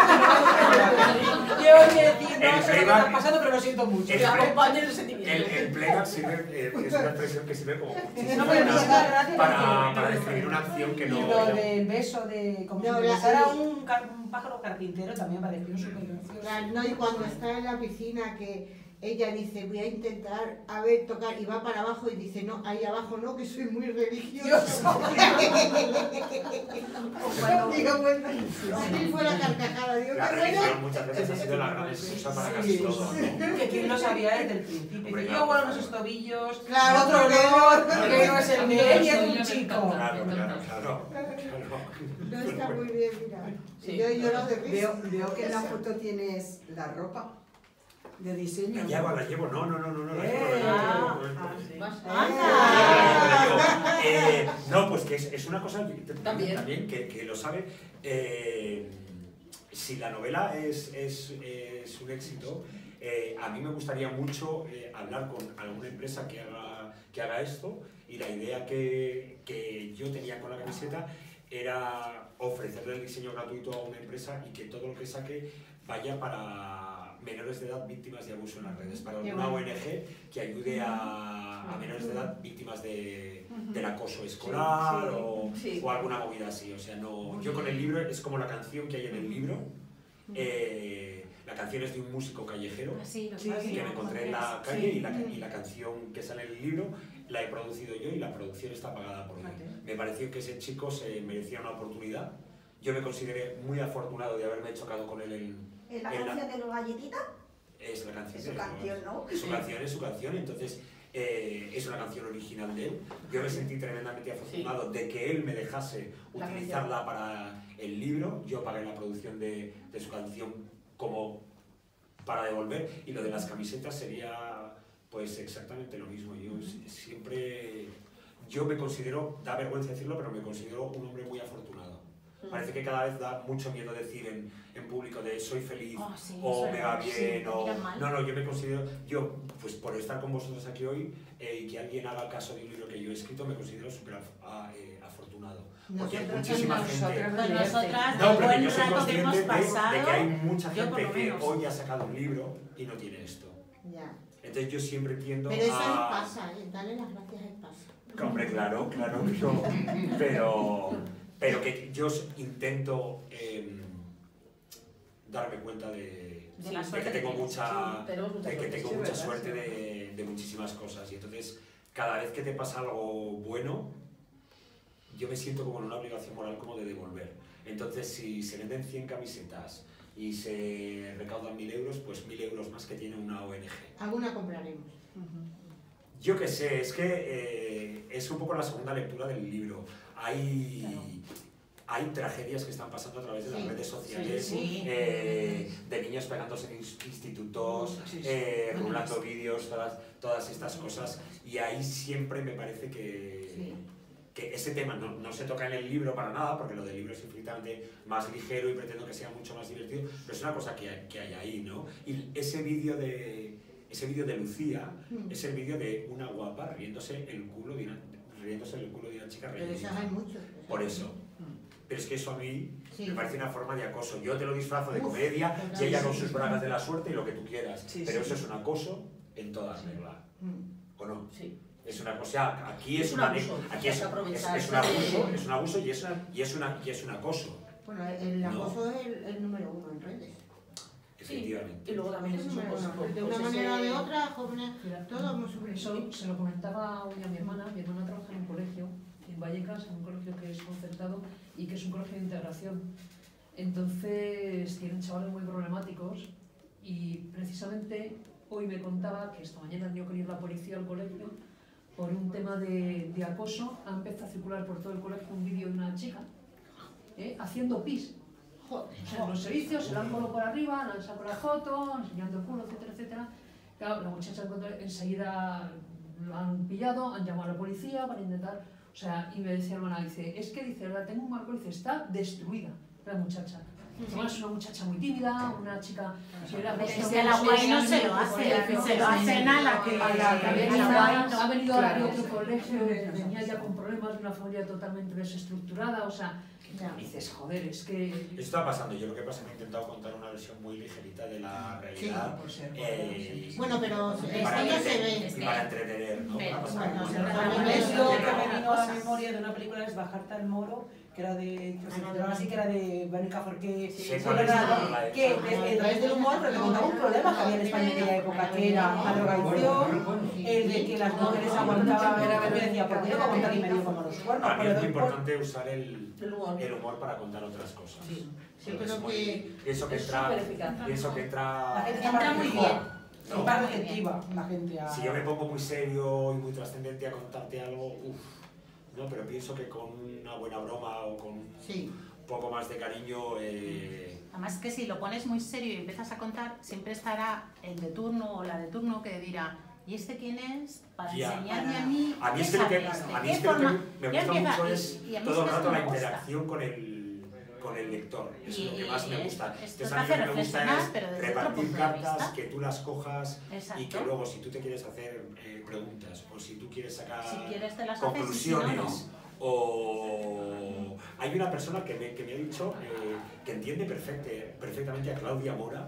voy a decir, no El sé lo que playback- está pasando, pero lo siento mucho. el Te play- acompaño en el El, sentimiento. el playback sirve, eh, es una expresión que sirve como muchísimo No, pero me hizo para, gracia para, porque- para describir una acción que Y no... lo que no- del beso de como No, si la- besara y- un, car- un pájaro carpintero también me pareció súper gracioso. Claro, no, y cuando está en la piscina que ella dice, voy a intentar, a ver, tocar, y va para abajo y dice, no, ahí abajo no, que soy muy religioso. Digo, bueno, así fue la carcajada, digo, La qué religión bueno. muchas veces ha sido la gran excusa para casi todo, ¿no? Que quien lo sabía desde el principio. Hombre, Dice, claro, yo guardo claro. los tobillos, Claro, otro porque no, que no es el A mí de él y los es de un tobillos me chico. encantan. Claro, claro, claro, claro. No está muy bien, mira. Sí. Yo he llorado de risa. Veo, veo que en la foto tienes la ropa de diseño. La llevo, la llevo, no, no, no, no, no, la Eh, llevo, la llevo, ah, la llevo. ah, sí. ¡Anda! Eh, no, pues que es, es una cosa que- También. también que, que lo sabe. Eh, si la novela es, es, es un éxito, eh, a mí me gustaría mucho eh, hablar con alguna empresa que haga, que haga esto, y la idea que, que yo tenía con la camiseta era ofrecerle el diseño gratuito a una empresa y que todo lo que saque vaya para menores de edad víctimas de abuso en las redes, para una O N G que ayude a, a menores de edad víctimas de, del acoso escolar Sí, o, sí. o alguna movida así. O sea, no, yo con el libro es como la canción que hay en el libro. Eh, la canción es de un músico callejero Así, lo Sí, que que me encontré en la Sí. calle y la, y la canción que sale en el libro la he producido yo y la producción está pagada por mí. Me pareció que ese chico se merecía una oportunidad. Yo me consideré muy afortunado de haberme chocado con él en, ¿Es la en la- canción de los galletitas? es la canción. Es su de- canción, ¿no? Es su canción, es su canción, entonces eh, es una canción original de él. Yo me sentí tremendamente afortunado de que él me dejase La utilizarla para el libro. Yo pagué la producción de, de su canción como para devolver, y lo de las camisetas sería pues exactamente lo mismo. Yo si- siempre, yo me considero, da vergüenza decirlo, pero me considero un hombre muy afortunado. Parece que cada vez da mucho miedo decir en, en público de soy feliz Oh, sí, o eso me es va verdad, sí, bien te o... miran mal. No, no, yo me considero, yo pues por estar con vosotros aquí hoy eh, y que alguien haga caso de un libro que yo he escrito, me considero súper af- a- eh, afortunado. Porque hay Nosotras muchísima también, gente... nosotras Con nosotras, No, del pero buen yo soy rato que consciente hemos de, pasado, de que hay mucha yo por gente lo que menos. hoy ha sacado un libro y no tiene esto. Ya. Entonces yo siempre tiendo Pero eso a... les pasa, ¿eh? Dale las gracias, les pasa. Hombre, claro, claro, pero, pero, pero que yo intento eh, darme cuenta de, De de la que suerte tengo que tienes. mucha, Sí, tenemos mucha de que suerte, tengo sí, mucha ¿verdad? suerte Sí. de, de muchísimas cosas, y entonces cada vez que te pasa algo bueno, yo me siento como en una obligación moral como de devolver. Entonces, si se venden cien camisetas y se recaudan mil euros, pues mil euros más que tiene una O N G. Alguna compraremos. Yo qué sé, es que eh, es un poco la segunda lectura del libro. Hay, hay tragedias que están pasando a través de las Sí, redes sociales, sí, sí. eh, de niños pegándose en ins- institutos, Sí, sí. eh, Bueno, rulando sí. vídeos, todas, todas estas cosas. Y ahí siempre me parece que, Sí. que ese tema no, no se toca en el libro para nada, porque lo del libro es infinitamente más ligero y pretendo que sea mucho más divertido, pero es una cosa que hay, que hay ahí, ¿no? Y ese vídeo de... Ese vídeo de Lucía Mm. es el vídeo de una guapa riéndose el culo de una, riéndose el culo de una chica Pero rellenita. esas hay muchos. Por eso. Pero es que eso a mí Sí. me parece una forma de acoso. Yo te lo disfrazo de Uf, comedia total, y ella con sí. sus bragas de la suerte y lo que tú quieras. Sí, Pero sí. eso es un acoso en toda regla. Mm. ¿O no? Sí. Es una cosa, aquí es, Es un una, abuso, aquí es, hay que es, aprovecharse es un abuso, de- es un abuso y es, y es, una, y es un acoso, Bueno, el No. acoso es el, el número uno en redes. efectivamente. Y luego también es Es eso, número pues, uno. pues, De una ese- manera o de otra, jóvenes, Mira, todos hemos sufrido. Eso se lo comentaba hoy a mi hermana. Mi hermana trabaja en un colegio, en Vallecas, en un colegio que es concertado y que es un colegio de integración. Entonces tienen chavales muy problemáticos y precisamente hoy me contaba que esta mañana ha tenido que ir la policía al colegio por un tema de, de acoso. Ha empezado a circular por todo el colegio un vídeo de una chica ¿eh? haciendo pis. O sea, en los servicios se la han colado por arriba, le han sacado la foto, enseñando el culo, etcétera, etcétera. Claro, la muchacha encontró- enseguida lo han pillado, han llamado a la policía para intentar... O sea, y me decía hermana, dice, es que dice, la tengo un marco, dice, está destruida la muchacha. Igual es una muchacha muy tímida, una chica que era Es que a la guay no se lo hace, se lo hacen a la que a la que ha venido a Claro. otro colegio, venía ya con problemas de una familia totalmente desestructurada, o sea, dices, joder, es que... Esto está pasando, yo lo que pasa es que he intentado contar una versión muy ligerita de la realidad. por ser, eh, Bueno, pero y para esto no se entretener- ve. y para entretener, ¿no? Pero, Para pasar bueno, un se buen lo rato. saben Es eso, lo que pero- me vino a la memoria de una película, es Bajarte al Moro, que era de, que se titulaba así, que era de Verónica Forqué, Sé que cuál es, era- no la he que hecho. es- a través del humor pero te contaba un problema que había en España en aquella época, que era la drogadicción, el de que las mujeres aguantaban, yo decía, ¿por qué no aguantar y medio como los cuernos? Para mí es muy Pero después- importante usar el, El humor. el humor para contar otras cosas. Sí. Sí, Es pero muy- que- pienso que es entra, súper eficaz. pienso que entra, La gente está Entra más muy mejor. bien. ¿no? Es más receptiva la gente a... Si yo me pongo muy serio y muy trascendente a contarte algo, uff, no, pero pienso que con una buena broma o con un Sí. poco más de cariño, eh, Además que si lo pones muy serio y empiezas a contar, siempre estará el de turno o la de turno que dirá, ¿y este quién es? Para Ya. enseñarme a mí. a mí es qué que lo que, sabe este, a mí qué es que lo que forma- me ya gusta empieza- mucho y- es y a mí todo el es que rato esto la me gusta. interacción con el, con el lector. Eso es lo que más Y- me y gusta. esto Entonces te a mí hace lo que me gusta reflexionar, es pero desde otro repartir punto de cartas, vista. que tú las cojas y Exacto. que luego si tú te quieres hacer eh, preguntas o si tú quieres sacar Si quieres te las haces, conclusiones y si no, no. o hay una persona que me, que me ha dicho eh, que entiende perfecte- perfectamente a Claudia Mora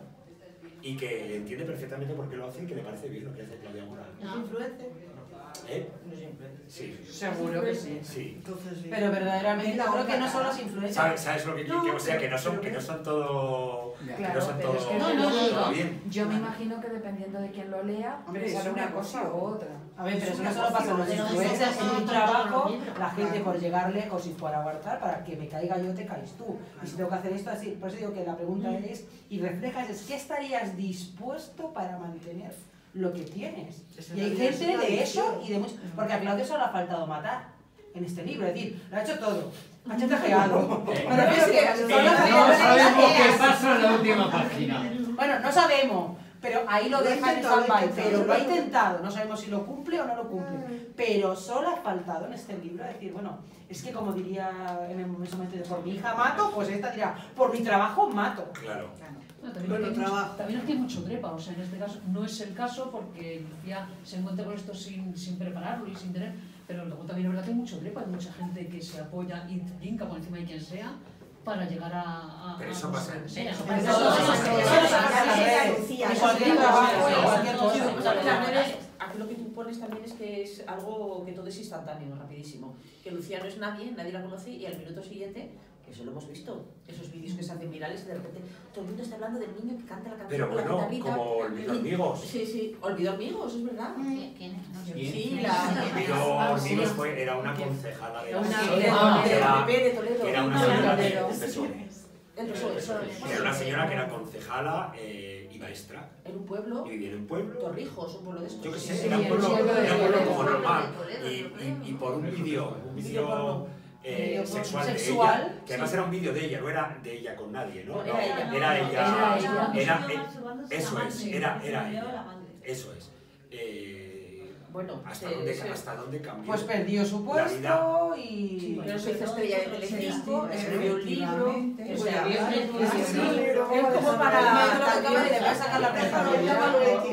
y que entiende perfectamente por qué lo hace y que le parece bien lo que hace Claudia Mora. ¿Es influencer? ¿Eh? No es influencer. Sí. Seguro que sí. Sí. Entonces, sí. Pero verdaderamente yo creo que no son los influencers. ¿Sabes, ¿Sabes lo que quiero? No, O sea, que no son, pero- que no son todo... que no Claro, son pero es todo, que No, no, todo no. bien. Yo me imagino que dependiendo de quién lo lea, Hombre, sale es una una cosa cosa. u otra. A ver, pero Es eso una no solo pasa en los opción, pero influencers, eso en no un todos trabajo, los libros, la gente claro. por llegar lejos y por aguantar, para que me caiga yo te caes tú. Y si tengo que hacer esto así, por eso digo que la pregunta es, y reflejas, es ¿qué estarías dispuesto para mantener lo que tienes? Y hay gente de eso y de mucho, porque a Claudio solo le ha faltado matar en este libro, es decir, lo ha hecho todo. Ha chantajeado. Me refiero que son las No cosas sabemos qué feas. pasa en la última página. Bueno, no sabemos, pero ahí lo Lo ha deja en intentado, lo ha stand-by, intentado. pero lo ha intentado, no sabemos si lo cumple o no lo cumple, pero solo ha faltado en este libro decir, bueno, es que como diría en ese momento, por mi hija mato, pues esta dirá, por mi trabajo mato. Claro. Bueno, también, Bueno, es que hay trabajo. mucho, también es que hay mucho trepa, o sea, en este caso no es el caso porque Lucía se encuentra con esto sin, sin prepararlo y sin tener, pero luego también es verdad que hay mucho trepa, hay mucha gente que se apoya y brinca por encima de quien sea para llegar a... a Pero a eso pasa. conseguir- Eso Pero pasa. eso Eso pasa. pasa. Eso nos pasa en las redes, Lucía, en cualquier trabajo, en cualquier cosa. O sea, las redes, aquí lo que tú pones también es que es algo que todo es instantáneo, rapidísimo. Que Lucía no es nadie, nadie la conoce y al minuto siguiente, que eso lo hemos visto, esos vídeos que se hacen virales y de repente todo el mundo está hablando del niño que canta la canción Pero con la bueno, guitarrita. como Olvido Hormigos. Sí, sí, Olvido Hormigos, es verdad. ¿Quién es? No sé. ¿Quién? Sí, la... Olvido Ah, Hormigos sí. fue, era una concejala de Era una que de, de, Ah, de, era- P P de Toledo. que era una Ah, señora Toledo. del P S O E. El P S O E, eso es. Era una señora que era concejala eh, y maestra En un pueblo, y vivía en un pueblo. Torrijos, un pueblo de estos. Yo qué Sí, sé, sí, era un sí, pueblo, sí, era un pueblo sí, como sí, normal. sí, Y, y, y por un vídeo, un Vídeo porno. vídeo eh, Vídeo sexual, sexual, de ella, que además sí. era un vídeo de ella, no era de ella con nadie, ¿no? No, No, era ella. Era ella, Era ella. era, eh, eso es, era, era ella, eso es. Eh, Bueno, ¿hasta, sí, dónde, sí. ¿Hasta dónde cambió? Pues perdió su La vida. puesto y... Pero se hizo estrella de Telecinco, escribió un libro, Efectivamente. o sea, Pues, es sí, así. es como para... También le va a sacar la rentabilidad.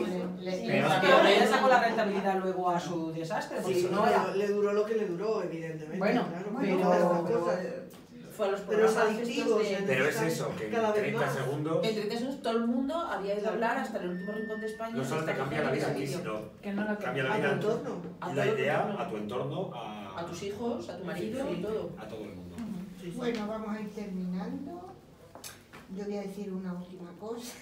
Pero es Pero ella sacó la rentabilidad luego a su desastre, porque Sí, si no era... no, le duró lo que le duró, evidentemente. Bueno, claro, pero- como estas cosas. Fue a los Pero es programas adictivo, estos de... Pero es eso, que Cada en vez treinta más. segundos En treinta segundos todo el mundo había ido a hablar hasta el último rincón de España. no solo te cambia la vida a ti, sino Que no la cambia la A tu vida entorno. A la todo el idea mundo. a tu entorno, a, A tus hijos, a tu marido y todo. a todo el mundo. Sí, sí. Bueno, vamos a ir terminando. Yo voy a decir una última cosa.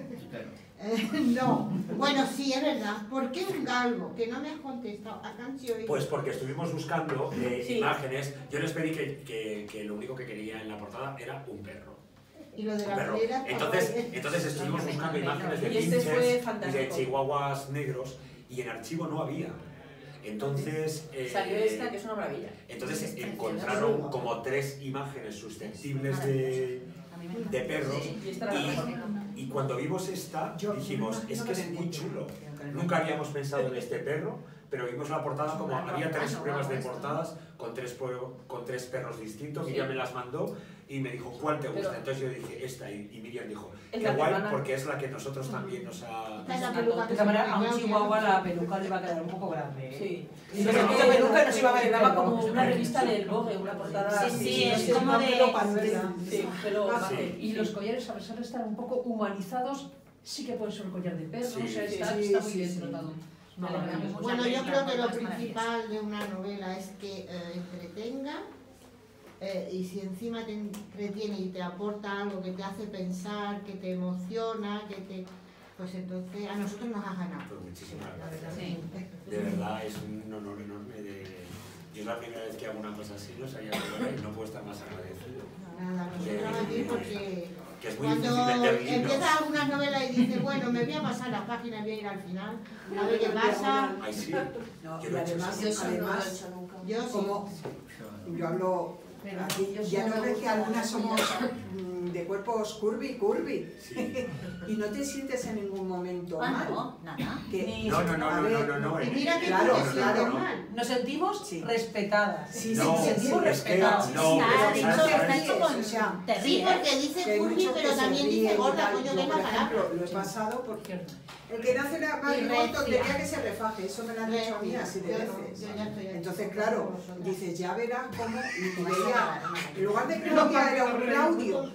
Eh, no, bueno, sí, es verdad. ¿Por qué un galgo? Que no me has contestado. A canción. Pues porque estuvimos buscando eh, Sí. imágenes. Yo les pedí que, que, que lo único que quería en la portada era un perro. Y lo de Un la perro. flera. Entonces, entonces estuvimos buscando imágenes de Y este fue pinches y fantástico. de chihuahuas negros y en archivo no había. Entonces, eh, Salió esta, que es una maravilla. entonces Es encontraron preciosa. como tres imágenes susceptibles de, de perros Y esta era la mejor. y, y cuando vimos esta Yo- dijimos, yo me es imagino que es que muy vendí, chulo. pero- Nunca habíamos pensado en este perro, pero vimos la portada como había tres pruebas de portadas con tres, con tres perros distintos. Sí. Miriam me las mandó y me dijo, ¿cuál te gusta? Pero, entonces yo dije, esta, y, y Miriam dijo, es qué la guay, peruana. porque es la que nosotros también nos ha... Esta es la peluca que De se esta manera, me a un quedó, chihuahua que- la peluca le va a quedar un poco grande. ¿eh? Sí. Y no se mucha peluca y no se iba a ver el Daba pelo. como una revista del Vogue, una portada. Sí, sí, es sí, como una de- pelo panuela. Sí, pelo Ah, mate. Y los collares, a pesar de estar un poco humanizados, sí que puede ser un collar de perro, Sí, o sea, sí, está, sí, está muy sí, bien sí. tratado. No, Vale, no, vale. no, no. Bueno, yo creo que lo Las principal de una novela es que eh, entretenga, eh, y si encima te entretiene y te aporta algo que te hace pensar, que te emociona, que te... pues entonces a nosotros nos ha ganado. Pues muchísimas gracias. Sí. De verdad, es un honor enorme. De... Yo es la primera vez que hago una cosa así, no sabía que era y no puedo estar más agradecido. Nada, nosotros aquí porque Que es muy cuando difícil vender libros. empiezas algunas novelas y dices, bueno, me voy a pasar las páginas, voy a ir al final, a ver qué pasa. Ay, sí. No, Yo y lo he hecho además, eso. además Yo sí. como yo hablo Pero aquí, yo ya solo no ves que gusta algunas la somos mm, de cuerpos curvy, curvy, Sí. y no te sientes en ningún momento Ah, mal. no, nada. Que- No, no, no, a no, ver, no, no, no. Y mira que Claro, tú te sientes claro. mal. Nos sentimos Sí. respetadas. Sí, No, Nos sentimos es que respetadas. no, Está pero dicho, ¿sabes? está ¿sabes? hecho con... O sea, Te Sí, ríes. porque que dice hay curvy, muchos pero que se también dice ríen y gorda, tal. coño, Yo, que es por la palabra. ejemplo, lo he pasado porque Cierto. el que nace la Y marigoto recia. tenía que se refaje, eso me lo han dicho a mí así de Yo no, veces. yo ya estoy aquí. Entonces, claro, dices, ya verás cómo, y veía, en lugar de Claudia era un Claudio,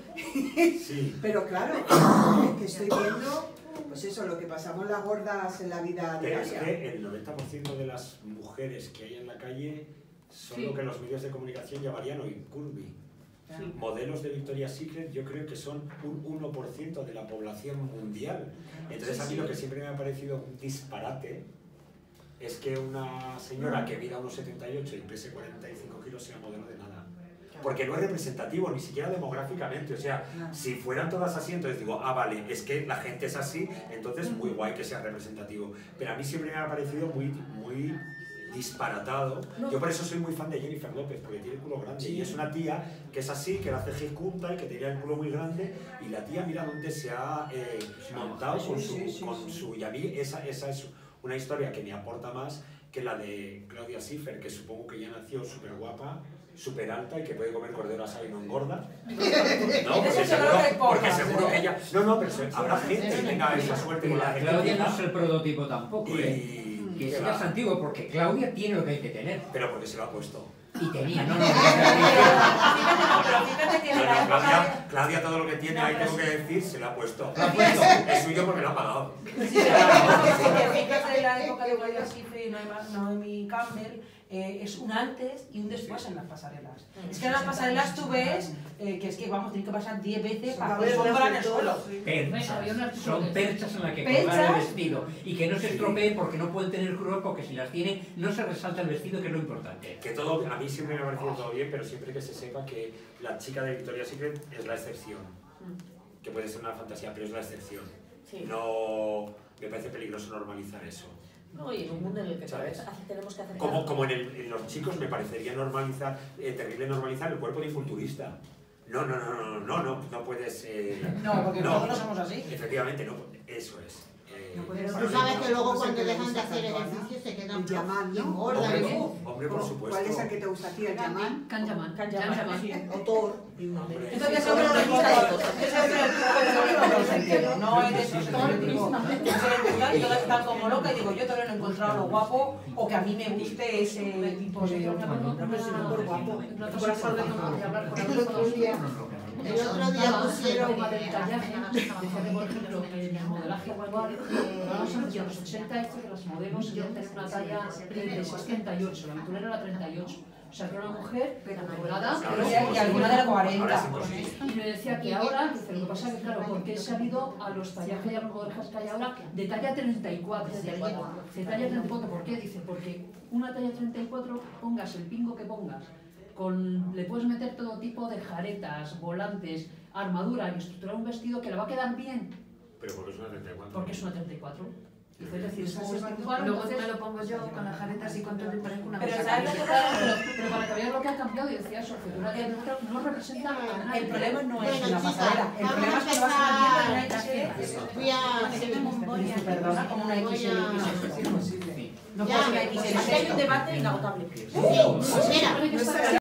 Sí. pero claro, es que estoy viendo, pues eso, lo que pasamos las gordas en la vida Pero es diaria. que el noventa por ciento de las mujeres que hay en la calle son Sí. lo que los medios de comunicación llamarían hoy curvy. Sí. Modelos de Victoria's Secret yo creo que son un uno por ciento de la población mundial. Entonces a mí lo que siempre me ha parecido un disparate es que una señora que mida unos setenta y ocho y pese cuarenta y cinco kilos sea modelo de nada. Porque no es representativo, ni siquiera demográficamente. O sea, si fueran todas así, entonces digo, ah, vale, es que la gente es así, entonces muy guay que sea representativo. Pero a mí siempre me ha parecido muy, muy disparatado. No. Yo por eso soy muy fan de Jennifer López, porque tiene el culo grande. Y es una tía que es así, que la hace junta y que tenía el culo muy grande. Y la tía, mira dónde se ha eh, montado con su... Sí, sí, sí, con sí. su y a mí esa, esa es una historia que me aporta más que la de Claudia Schiffer, que supongo que ya nació súper guapa, súper alta y que puede comer cordero asado y no engorda. No, porque Eso seguro, seguro que hay porque pocas, seguro ¿eh? que ella... No, no, pero se- habrá gente que tenga esa suerte Y con la la gente Claudia no que es el prototipo tampoco, ¿eh? y... Que ¿qué sigas va? antiguo, porque Claudia tiene lo que hay que tener. Pero porque se lo ha puesto. Y tenía, no, no, Pero no. fíjate, no, pero fíjate que No, en la no, época Claudia, Claudia todo lo que tiene, No, ahí pero tengo que sí. decir, se lo ha puesto. Lo ha puesto. Es suyo porque lo ha pagado. de... Si te fijas en la época de Claudia Schiffer y Noemi- Naomi Campbell, eh, es un antes y un después en las pasarelas. Es que en las pasarelas tú ves eh, que es que vamos, tienen que pasar diez veces para poner sombra en el suelo. Perchas, había un artículo Son que- perchas en las que ¿Perchas? colgar el vestido y que no se estropeen porque no pueden tener cruz, porque si las tienen no se resalta el vestido, que es lo importante. Que todo, a mí siempre me ha parecido todo bien, pero siempre que se sepa que la chica de Victoria's Secret es la excepción. Que puede ser una fantasía, pero es la excepción. Sí. No me parece peligroso normalizar eso. No, y en un mundo en el que ¿Sabes? hace- tenemos que aceptar... Como, como en, el- en los chicos me parecería normalizar, eh, terrible normalizar el cuerpo de un culturista. No, no, no, no, no, no, no puedes... eh, No, porque nosotros no somos así. Efectivamente, no, eso es. Eh, No puedes Tú ser- sabes que luego ¿cómo se cuando te dejan de gusta hacer tanto, Ana? ejercicio se quedan El Yaman, y ¿no? engordan. hombre, ¿eh? hombre, por supuesto. ¿Cuál es el que te gusta a ti? ¿El Yaman? Can Yaman. Can Can Yaman, Yaman. sí. Autor. Hombre. Yo todavía soy una revista, yo soy una revista, no eres eso, yo digo, yo soy revista y todas están como loca y digo, yo todavía no he encontrado lo guapo o que a mí me guste ese tipo de... No, pero si no por guapo. Por eso de tomar y hablar con El algunos otro día- el otro día pusieron- el tema del tallaje, decía que, por ejemplo, en el modelaje actual, vamos a decir, en los ochenta hizo que las modelos solían tener una talla de sesenta y ocho, la habitual era la treinta y ocho. O sea, que era una mujer doblada, Ahora sí, Y alguna de la Ahora cuarenta. es imposible. y me decía que ahora, dice, lo que pasa es que claro, porque se ha ido a los tallajes y a los modelajes que hay ahora de talla treinta y cuatro. De talla treinta y cuatro, ¿por qué? Dice, porque una talla treinta y cuatro, pongas el pingo que pongas, con, le puedes meter todo tipo de jaretas, volantes, armadura y estructurar un vestido que le va a quedar bien, Pero porque es una treinta y cuatro. porque es una treinta y cuatro. Dice, es decir, es un Esa vestido se igual, Luego entonces- me lo pongo yo con las jaretas y con todo y parezco una Pero cosa. ¿sabes lo que Claro, pero, pero para que veas lo que ha cambiado y decía eso, que no representa a nadie. El problema no es Bueno, la chicas, pasarela, el vamos problema a es que no vas a una empezar. Voy a... X L. Perdona, como una X L. Sí. No Ya, puede ser una X L. pues, Aquí hay un debate inagotable. Sí, espera.